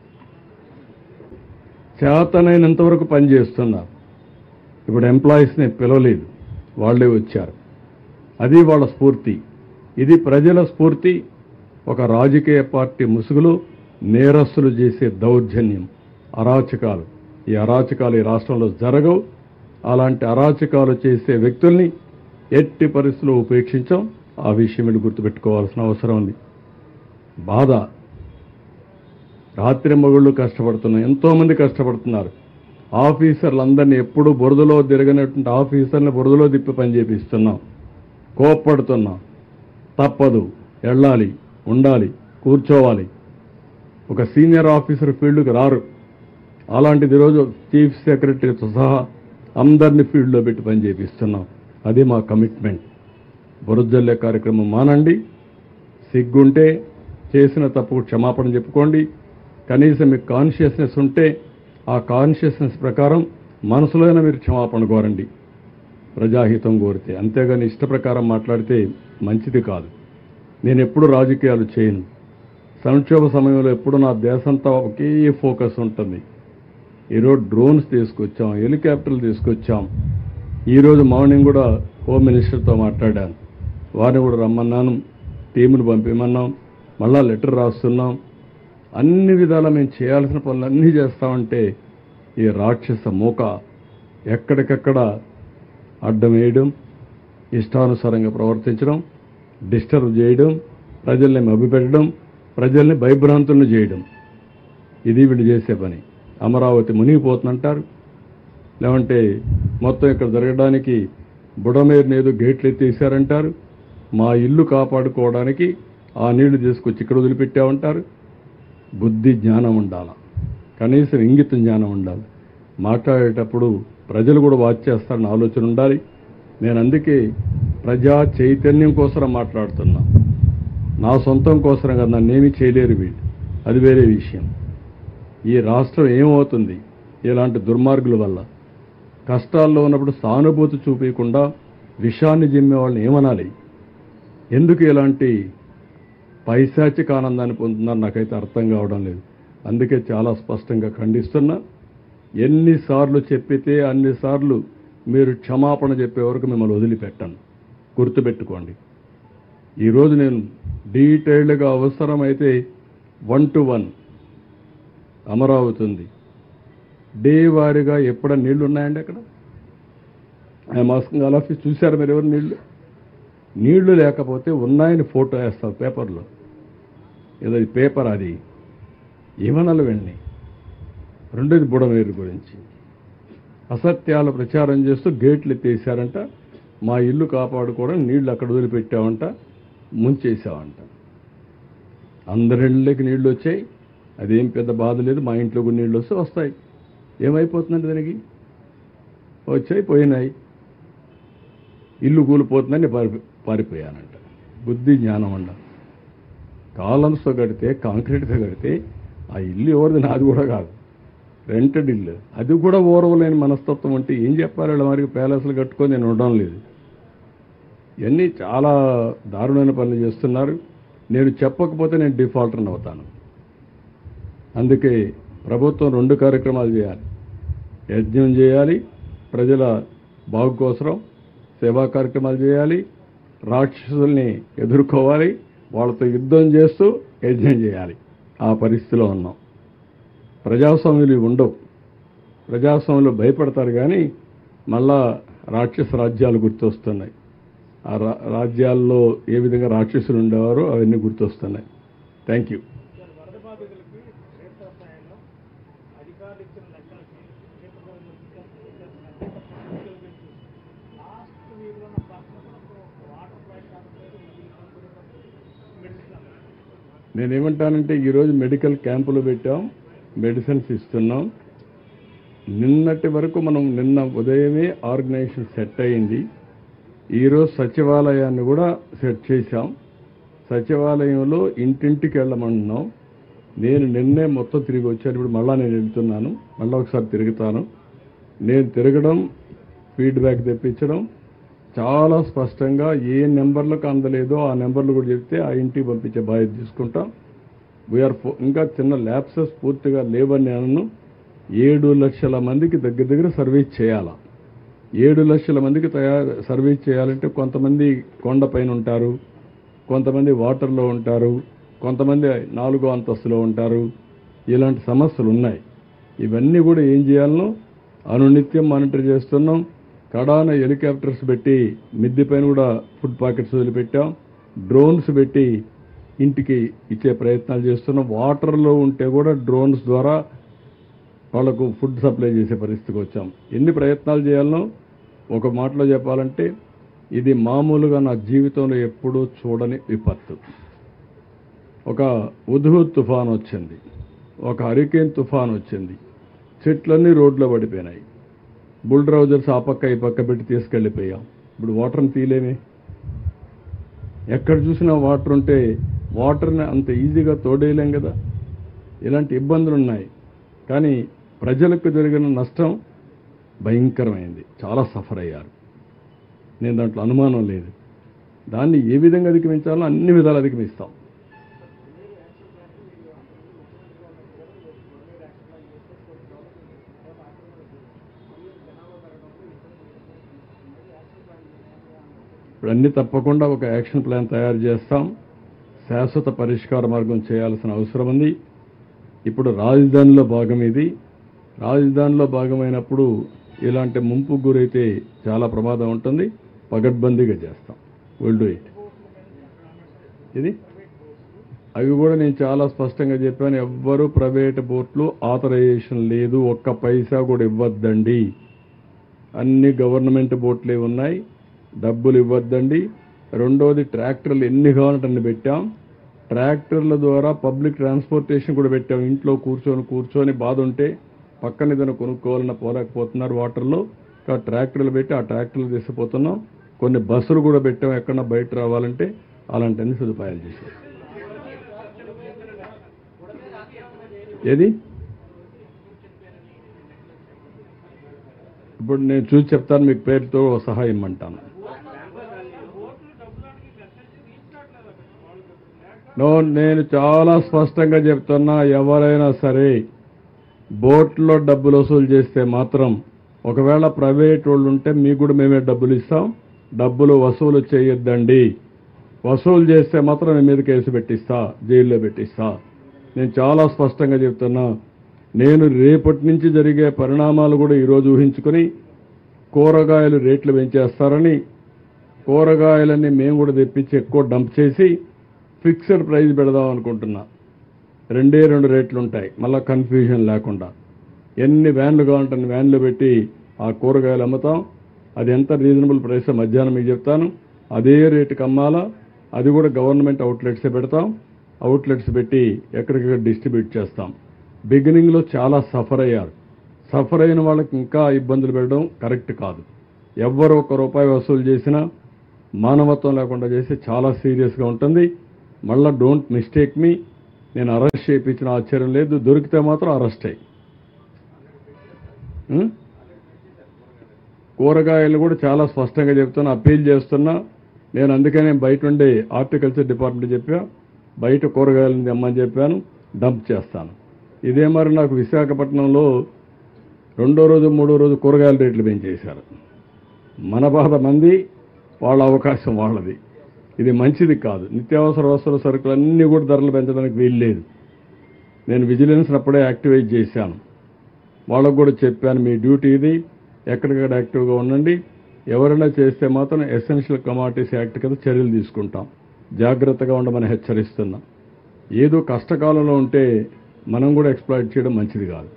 చేతనైనంత వరకు పనిచేస్తున్నా. ఇప్పుడు ఎంప్లాయీస్ని పిలవలేదు, వాళ్ళే వచ్చారు. అది వాళ్ళ స్ఫూర్తి. ఇది ప్రజల స్ఫూర్తి. ఒక రాజకీయ పార్టీ ముసుగులో నేరస్తులు చేసే దౌర్జన్యం, అరాచకాలు, ఈ అరాచకాలు ఈ రాష్ట్రంలో జరగవు. అలాంటి అరాచకాలు చేసే వ్యక్తుల్ని ఎట్టి పరిస్థితుల్లో ఉపేక్షించాం. ఆ విషయం మీరు గుర్తుపెట్టుకోవాల్సిన అవసరం ఉంది. బాధ, రాత్రి మగుళ్ళు కష్టపడుతున్నాం, ఎంతోమంది కష్టపడుతున్నారు. ఆఫీసర్లందరినీ ఎప్పుడూ బురదలో తిరగనటువంటి ఆఫీసర్ని బురదలో తిప్పి పని చేపిస్తున్నాం. కోప్పడుతున్నాం. తప్పదు, వెళ్ళాలి, ఉండాలి, కూర్చోవాలి. ఒక సీనియర్ ఆఫీసర్ ఫీల్డ్కి రారు. అలాంటిది ఈరోజు చీఫ్ సెక్రటరీతో సహా అందరినీ ఫీల్డ్లో పెట్టి పని చేపిస్తున్నాం. అది మా కమిట్మెంట్. బురజల్లే కార్యక్రమం మానండి. సిగ్గుంటే చేసిన తప్పు క్షమాపణ చెప్పుకోండి. కనీసం మీకు కాన్షియస్నెస్ ఉంటే ఆ కాన్షియస్నెస్ ప్రకారం మనసులోనే మీరు క్షమాపణ కోరండి, ప్రజాహితం కోరితే. అంతేగాని ఇష్ట ప్రకారం మాట్లాడితే మంచిది కాదు. నేను ఎప్పుడు రాజకీయాలు చేయను. సంక్షోభ సమయంలో ఎప్పుడు నా దేశంతా ఒకే ఫోకస్ ఉంటుంది. ఈరోజు డ్రోన్స్ తీసుకొచ్చాం, హెలికాప్టర్లు తీసుకొచ్చాం. ఈరోజు మార్నింగ్ కూడా హోమ్ మినిస్టర్తో మాట్లాడాను, వారిని కూడా రమ్మన్నాను, టీమును పంపిమన్నాం, మళ్ళా లెటర్ రాస్తున్నాం. అన్ని విధాలా మేము చేయాల్సిన పనులన్నీ చేస్తామంటే ఈ రాక్షస మూక ఎక్కడికక్కడ అడ్డం వేయడం, ఇష్టానుసారంగా ప్రవర్తించడం, డిస్టర్బ్ చేయడం, ప్రజల్ని మభ్యపెట్టడం, ప్రజల్ని భయభ్రాంతులను చేయడం, ఇది వీళ్ళు చేసే పని. అమరావతి మునిగిపోతుందంటారు, లేదంటే మొత్తం ఇక్కడ జరగడానికి బుడమేరుని ఏదో గేట్లు ఎత్తేసారంటారు. మా ఇల్లు కాపాడుకోవడానికి ఆ నీళ్లు తీసుకొచ్చి ఇక్కడ వదిలిపెట్టామంటారు. బుద్ధి జ్ఞానం ఉండాలి, కనీసం ఇంగిత జ్ఞానం ఉండాలి. మాట్లాడేటప్పుడు ప్రజలు కూడా వాచ్ చేస్తారని ఆలోచన ఉండాలి. నేను అందుకే ప్రజా చైతన్యం కోసం మాట్లాడుతున్నా, నా సొంతం కోసం కదా. నన్నేమీ చేయలేరు వీళ్ళు, అది వేరే విషయం. ఈ రాష్ట్రం ఏమవుతుంది ఇలాంటి దుర్మార్గుల వల్ల? కష్టాల్లో ఉన్నప్పుడు సానుభూతి చూపించకుండా విషాన్ని జిమ్మే వాళ్ళని ఏమనాలి? ఎందుకు ఇలాంటి పైశాచిక ఆనందాన్ని పొందుతున్నారు నాకైతే అర్థం కావడం లేదు. అందుకే చాలా స్పష్టంగా ఖండిస్తున్నా. ఎన్నిసార్లు చెప్పితే అన్నిసార్లు మీరు క్షమాపణ చెప్పే వరకు మిమ్మల్ని వదిలిపెట్టాను, గుర్తుపెట్టుకోండి. ఈరోజు నేను డీటెయిల్డ్గా అవసరమైతే వన్ టు వన్ అమరావతి ఉంది, డే వారీగా ఎప్పుడ నీళ్లు ఉన్నాయండి అక్కడ? I'm asking all of you. చూశారు మీరు ఎవరు నీళ్లు? నీళ్లు లేకపోతే ఉన్నాయని ఫోటో వేస్తాం పేపర్లో, ఏదో పేపర్ అది ఏమనాలి వెళ్ళి. రెండోది బుడమేరు గురించి అసత్యాలు ప్రచారం చేస్తూ గేట్లు ఎత్తేసారంట, మా ఇల్లు కాపాడుకోవడం నీళ్లు అక్కడ వదిలిపెట్టామంట, ముంచేసామంట. అందరిళ్ళకి నీళ్లు వచ్చాయి, అదేం పెద్ద బాధ లేదు. మా ఇంట్లో కొన్ని నీళ్ళు వస్తే వస్తాయి, ఏమైపోతుందంటే దానికి వచ్చాయి పోయినాయి, ఇల్లు కూలిపోతుందని పారి పారిపోయానంట. బుద్ధి జ్ఞానం అండ. కాలమ్స్తో కడితే, కాంక్రీట్తో కడితే ఆ ఇల్లు ఎవరిది? నాది కూడా కాదు, రెంటెడ్ ఇల్లు. అది కూడా ఓర్వలేని మనస్తత్వం అంటే ఏం చెప్పాలి? వాళ్ళ మరి ప్యాలెస్లు కట్టుకొని నేను ఉండడం లేదు. ఇవన్నీ చాలా దారుణమైన పనులు చేస్తున్నారు. నేను చెప్పకపోతే నేను డిఫాల్టర్ని అవుతాను. అందుకే ప్రభుత్వం రెండు కార్యక్రమాలు చేయాలి. యజ్ఞం చేయాలి ప్రజల బాగు కోసం, సేవా కార్యక్రమాలు చేయాలి, రాక్షసుల్ని ఎదుర్కోవాలి, వాళ్ళతో యుద్ధం చేస్తూ యజ్ఞం చేయాలి. ఆ పరిస్థితిలో ఉన్నాం. ప్రజాస్వామ్యులు ఉండవు. ప్రజాస్వామ్యంలో భయపడతారు కానీ మళ్ళా రాక్షస రాజ్యాలు గుర్తొస్తున్నాయి. ఆ రాజ్యాల్లో ఏ విధంగా రాక్షసులు ఉండేవారో అవన్నీ గుర్తొస్తున్నాయి. Thank you. నేనేమంటానంటే ఈరోజు మెడికల్ క్యాంపులు పెట్టాం, మెడిసిన్స్ ఇస్తున్నాం. నిన్నటి వరకు మనం నిన్న ఉదయమే ఆర్గనైజేషన్ సెట్ అయింది. ఈరోజు సచివాలయాన్ని కూడా సెట్ చేశాం. సచివాలయంలో ఇంటింటికి వెళ్ళమంటున్నాం. నేను నిన్నే మొత్తం తిరిగి వచ్చాను. ఇప్పుడు మళ్ళా నేను వెళ్తున్నాను, మళ్ళీ ఒకసారి తిరుగుతాను. నేను తిరగడం, ఫీడ్బ్యాక్ తెప్పించడం, చాలా స్పష్టంగా ఏ నెంబర్లకు అందలేదో ఆ నెంబర్లు కూడా చెప్తే ఆ ఇంటికి పంపించే బాధ్యత తీసుకుంటాం. వీఆర్ ఇంకా చిన్న ల్యాప్సెస్ పూర్తిగా లేవని నేను ఏడు లక్షల మందికి దగ్గర దగ్గర సర్వీస్ చేయాలా. ఏడు లక్షల మందికి తయారు సర్వీస్ చేయాలంటే కొంతమంది కొండపైన ఉంటారు, కొంతమంది వాటర్లో ఉంటారు, కొంతమంది నాలుగో అంతస్తులో ఉంటారు. ఇలాంటి సమస్యలు ఉన్నాయి. ఇవన్నీ కూడా ఏం చేయాలనో అనునిత్యం మానిటర్ చేస్తున్నాం. కడాన హెలికాప్టర్స్ పెట్టి మిద్దె పైన కూడా ఫుడ్ పాకెట్స్ వదిలిపెట్టాం. డ్రోన్స్ పెట్టి ఇంటికి ఇచ్చే ప్రయత్నాలు చేస్తున్నాం. వాటర్లో ఉంటే కూడా డ్రోన్స్ ద్వారా వాళ్లకు ఫుడ్ సప్లై చేసే పరిస్థితికి వచ్చాం. ఎన్ని ప్రయత్నాలు చేయాలనో ఒక మాటలో చెప్పాలంటే ఇది మామూలుగా నా జీవితంలో ఎప్పుడూ చూడని విపత్తు. ఒక ఉధృత్ తుఫాన్ వచ్చింది, ఒక హరికేన్ తుఫాన్ వచ్చింది, చెట్లన్నీ రోడ్లో పడిపోయినాయి. బుల్డ్రౌజర్స్ ఆ పక్క ఈ పక్క పెట్టి తీసుకెళ్ళిపోయాం. ఇప్పుడు వాటర్ని తీయలేమే. ఎక్కడ చూసినా వాటర్ ఉంటే వాటర్ని అంత ఈజీగా తోడేయలేం కదా. ఇలాంటి ఇబ్బందులు ఉన్నాయి. కానీ ప్రజలకు జరిగిన నష్టం భయంకరమైంది. చాలా సఫర్ అయ్యారు. నేను దాంట్లో అనుమానం లేదు. దాన్ని ఏ విధంగా అధిగమించాలో అన్ని విధాలు అధిగమిస్తాం. ఇప్పుడు అన్ని తప్పకుండా ఒక యాక్షన్ ప్లాన్ తయారు చేస్తాం. శాశ్వత పరిష్కార మార్గం చేయాల్సిన అవసరం ఉంది. ఇప్పుడు రాజధానిలో భాగం ఇది. రాజధానిలో భాగమైనప్పుడు ఇలాంటి ముంపు గురైతే చాలా ప్రమాదం ఉంటుంది. పగడ్బందీగా చేస్తాం. Will do it. ఇది అవి కూడా నేను చాలా స్పష్టంగా చెప్పాను. ఎవ్వరూ ప్రైవేట్ బోట్లు ఆథరైజేషన్ లేదు, ఒక్క పైసా కూడా ఇవ్వద్దండి. అన్ని గవర్నమెంట్ బోట్లే ఉన్నాయి, డబ్బులు ఇవ్వద్దండి. రెండోది ట్రాక్టర్లు ఎన్ని కావాలంటే అన్ని పెట్టాం. ట్రాక్టర్ల ద్వారా పబ్లిక్ ట్రాన్స్పోర్టేషన్ కూడా పెట్టాం. ఇంట్లో కూర్చొని కూర్చొని బాధ ఉంటే పక్కన ఏదైనా కొనుక్కోవాలన్నా పోలేకపోతున్నారు వాటర్లో. కాబట్టి ట్రాక్టర్లు పెట్టి ఆ ట్రాక్టర్లు తీసుకుపోతున్నాం. కొన్ని బస్సులు కూడా పెట్టాం, ఎక్కడన్నా బయట రావాలంటే అలాంటి అన్ని సదుపాయాలు చేశాం. ఏది ఇప్పుడు నేను చూసి చెప్తాను, మీకు పేరుతో సహాయం ఇమ్మంటాను. నో, నేను చాలా స్పష్టంగా చెప్తున్నా, ఎవరైనా సరే బోట్లో డబ్బులు వసూలు చేస్తే మాత్రం, ఒకవేళ ప్రైవేట్ వాళ్ళు ఉంటే మీకు కూడా మేమే డబ్బులు ఇస్తాం. డబ్బులు వసూలు చేయొద్దండి. వసూలు చేస్తే మాత్రం మీ మీద కేసు పెట్టిస్తా, జైల్లో పెట్టిస్తా. నేను చాలా స్పష్టంగా చెప్తున్నా. నేను రేపటి నుంచి జరిగే పరిణామాలు కూడా ఈరోజు ఊహించుకొని కూరగాయలు రేట్లు పెంచేస్తారని, కూరగాయలన్నీ మేము కూడా తెప్పించి ఎక్కువ డంప్ చేసి ఫిక్స్డ్ ప్రైస్ పెడదాం అనుకుంటున్నా. రెండే రెండు రేట్లు ఉంటాయి, మళ్ళీ కన్ఫ్యూజన్ లేకుండా. ఎన్ని వ్యాన్లు కావాలంటే వ్యాన్లు పెట్టి ఆ కూరగాయలు అమ్ముతాం. అది ఎంత రీజనబుల్ ప్రైస్ మధ్యాహ్నం మీకు చెప్తాను. అదే రేటుకి అమ్మాలా. అది కూడా గవర్నమెంట్ అవుట్లెట్సే పెడతాం. అవుట్లెట్స్ పెట్టి ఎక్కడికక్కడ డిస్ట్రిబ్యూట్ చేస్తాం. బిగినింగ్లో చాలా సఫర్ అయ్యారు. సఫర్ అయిన వాళ్ళకి ఇంకా ఇబ్బందులు పెట్టడం కరెక్ట్ కాదు. ఎవ్వరు ఒక్క రూపాయి వసూలు చేసినా మానవత్వం లేకుండా చేస్తే చాలా సీరియస్గా ఉంటుంది. మళ్ళీ డోంట్ మిస్టేక్ మీ. నేను అరెస్ట్ చేయించిన ఆశ్చర్యం లేదు. దొరికితే మాత్రం అరెస్ట్ అయ్యి. కూరగాయలు కూడా చాలా స్పష్టంగా చెప్తున్నా, అప్పీల్ చేస్తున్నా. నేను అందుకనే బయట ఉండే హార్టికల్చర్ డిపార్ట్మెంట్ చెప్పా, బయట కూరగాయలను తెమ్మని చెప్పాను, డంప్ చేస్తాను. ఇదే మరి నాకు విశాఖపట్నంలో రెండో రోజు మూడో రోజు కూరగాయల రేట్లు పెంచేశారు. మన బాధ మంది, వాళ్ళ అవకాశం వాళ్ళది. ఇది మంచిది కాదు. నిత్యావసర వస్తువుల సరుకులు అన్నీ కూడా ధరలు పెంచడానికి వీలు లేదు. నేను విజిలెన్స్ అప్పుడే యాక్టివేట్ చేశాను. వాళ్ళకు కూడా చెప్పాను, మీ డ్యూటీ ఇది, ఎక్కడికక్కడ యాక్టివ్గా ఉండండి. ఎవరైనా చేస్తే మాత్రం ఎసెన్షియల్ కమాడిటీస్ యాక్ట్ కింద చర్యలు తీసుకుంటాం. జాగ్రత్తగా ఉండమని హెచ్చరిస్తున్నాం. ఏదో కష్టకాలంలో ఉంటే మనం కూడా ఎక్స్ప్లాయిట్ చేయడం మంచిది కాదు.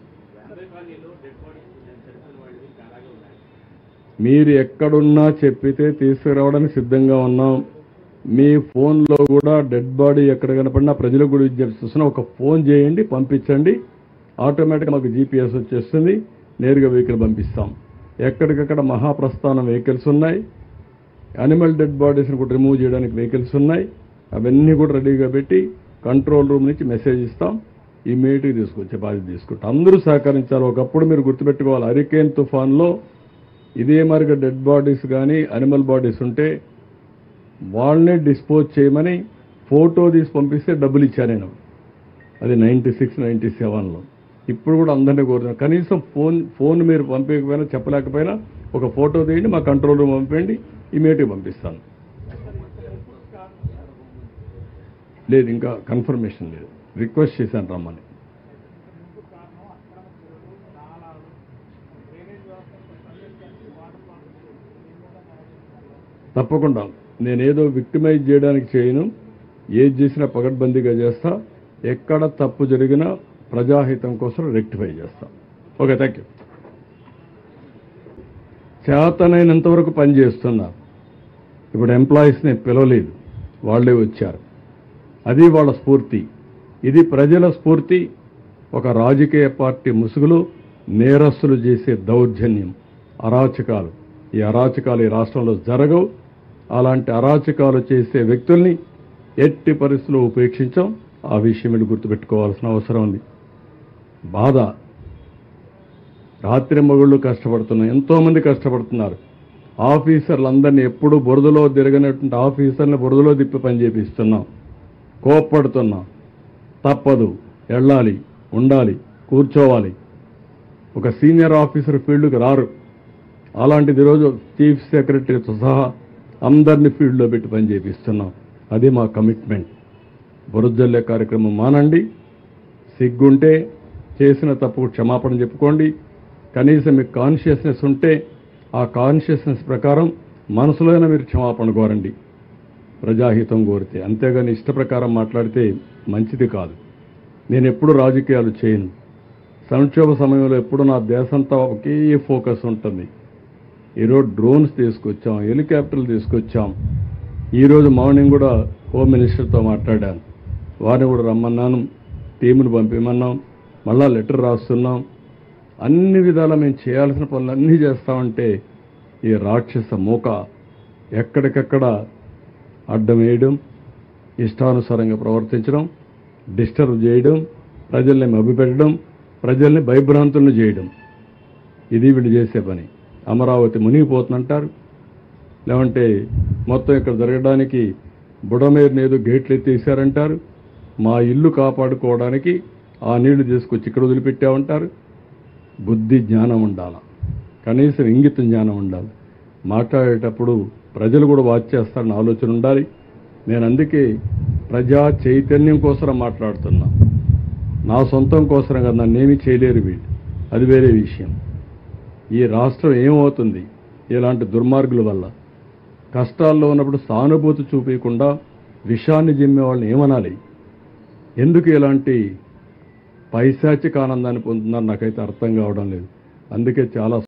మీరు ఎక్కడున్నా చెప్పితే తీసుకురావడానికి సిద్ధంగా ఉన్నాం. మీ ఫోన్లో కూడా డెడ్ బాడీ ఎక్కడ కనపడినా ప్రజలకు కూడా విజ్ఞప్తిస్తున్నా, ఒక ఫోన్ చేయండి, పంపించండి. ఆటోమేటిక్గా మాకు జీపీఎస్ వచ్చేస్తుంది, నేరుగా వెహికల్ పంపిస్తాం. ఎక్కడికక్కడ మహాప్రస్థానం వెహికల్స్ ఉన్నాయి, యానిమల్ డెడ్ బాడీస్ని కూడా రిమూవ్ చేయడానికి వెహికల్స్ ఉన్నాయి. అవన్నీ కూడా రెడీగా పెట్టి కంట్రోల్ రూమ్ నుంచి మెసేజ్ ఇస్తాం, ఇమీడియట్గా తీసుకొచ్చే బాధ్యత తీసుకుంటాం. అందరూ సహకరించాలి. ఒకప్పుడు మీరు గుర్తుపెట్టుకోవాలి, హరికేన్ తుఫాన్లో ఇదే మరిగా డెడ్ బాడీస్ కానీ యానిమల్ బాడీస్ ఉంటే వాళ్ళనే డిస్పోజ్ చేయమని ఫోటో తీసి పంపిస్తే డబ్బులు ఇచ్చాను నేను. అది నైంటీ సిక్స్ నైంటీ సెవెన్లో. ఇప్పుడు కూడా అందరినీ కోరుతున్నాను, కనీసం ఫోన్ ఫోన్ మీరు పంపించకపోయినా చెప్పలేకపోయినా ఒక ఫోటో తీయండి, మా కంట్రోల్ రూమ్ పంపండి, ఇమీడియట్గా పంపిస్తాను. లేదు, ఇంకా కన్ఫర్మేషన్ లేదు. రిక్వెస్ట్ చేశాను రమ్మని. తప్పకుండా నేనేదో విక్టిమైజ్ చేయడానికి చేయను. ఏది చేసినా పగడ్బందీగా చేస్తా. ఎక్కడ తప్పు జరిగినా ప్రజాహితం కోసం రెక్టిఫై చేస్తా. Okay, thank you. చేతనైనంత వరకు పనిచేస్తున్నా. ఇప్పుడు ఎంప్లాయీస్ని పిలవలేదు, వాళ్ళే వచ్చారు. అది వాళ్ళ స్ఫూర్తి. ఇది ప్రజల స్ఫూర్తి. ఒక రాజకీయ పార్టీ ముసుగులో నేరస్తులు చేసే దౌర్జన్యం, అరాచకాలు, ఈ అరాచకాలు ఈ రాష్ట్రంలో జరగవు. అలాంటి అరాచకాలు చేసే వ్యక్తుల్ని ఎట్టి పరిస్థితుల్లో ఉపేక్షించాం. ఆ విషయం మీరు గుర్తుపెట్టుకోవాల్సిన అవసరం ఉంది. బాధ, రాత్రి మగుళ్ళు కష్టపడుతున్నాం, ఎంతోమంది కష్టపడుతున్నారు. ఆఫీసర్లందరినీ ఎప్పుడూ బురదలో తిరగనటువంటి ఆఫీసర్ని బురదలో తిప్పి పని చేపిస్తున్నాం. కోప్పడుతున్నాం. తప్పదు, వెళ్ళాలి, ఉండాలి, కూర్చోవాలి. ఒక సీనియర్ ఆఫీసర్ ఫీల్డ్కి రారు. అలాంటిది ఈరోజు చీఫ్ సెక్రటరీతో సహా అందరినీ ఫీల్డ్లో పెట్టి పని చేపిస్తున్నాం. అది మా కమిట్మెంట్. బురజల్లే కార్యక్రమం మానండి. సిగ్గుంటే చేసిన తప్పుకు క్షమాపణ చెప్పుకోండి. కనీసం మీకు కాన్షియస్నెస్ ఉంటే ఆ కాన్షియస్నెస్ ప్రకారం మనసులోనే మీరు క్షమాపణ కోరండి, ప్రజాహితం కోరితే. అంతేగాని ఇష్ట ప్రకారం మాట్లాడితే మంచిది కాదు. నేను ఎప్పుడు రాజకీయాలు చేయను. సంక్షోభ సమయంలో ఎప్పుడు నా దేశంతా ఒకే ఫోకస్ ఉంటుంది. ఈరోజు డ్రోన్స్ తీసుకొచ్చాం, హెలికాప్టర్లు తీసుకొచ్చాం. ఈరోజు మార్నింగ్ కూడా హోమ్ మినిస్టర్తో మాట్లాడాను. వారిని కూడా రమ్మన్నాను, టీమును పంపిమన్నాం, మళ్ళా లెటర్ రాస్తున్నాం. అన్ని విధాలా మేము చేయాల్సిన పనులన్నీ చేస్తామంటే ఈ రాక్షస మూక ఎక్కడికక్కడ అడ్డం వేయడం, ఇష్టానుసారంగా ప్రవర్తించడం, డిస్టర్బ్ చేయడం, ప్రజల్ని మభ్యపెట్టడం, ప్రజల్ని భయభ్రాంతులను చేయడం, ఇది వీళ్ళు చేసే పని. అమరావతి మునిగిపోతుందంటారు, లేదంటే మొత్తం ఇక్కడ జరగడానికి బుడమేరుని ఏదో గేట్లు ఎత్తేసారంటారు. మా ఇల్లు కాపాడుకోవడానికి ఆ నీళ్లు తీసుకొచ్చి ఇక్కడ వదిలిపెట్టామంటారు. బుద్ధి జ్ఞానం ఉండాలి, కనీసం ఇంగిత జ్ఞానం ఉండాలి. మాట్లాడేటప్పుడు ప్రజలు కూడా వాచ్ చేస్తారని ఆలోచన ఉండాలి. నేను అందుకే ప్రజా చైతన్యం కోసం మాట్లాడుతున్నా. నా సొంతం కోసం కదా, నన్నేమీ చేయలేరు వీళ్ళు, అది వేరే విషయం. ఈ రాష్ట్రం ఏమవుతుంది ఇలాంటి దుర్మార్గుల వల్ల? కష్టాల్లో ఉన్నప్పుడు సానుభూతి చూపించకుండా విషాన్ని జిమ్మే వాళ్ళని ఏమనాలి? ఎందుకు ఇలాంటి పైశాచిక ఆనందాన్ని పొందుతున్నారు నాకైతే అర్థం కావడం లేదు. అందుకే చాలా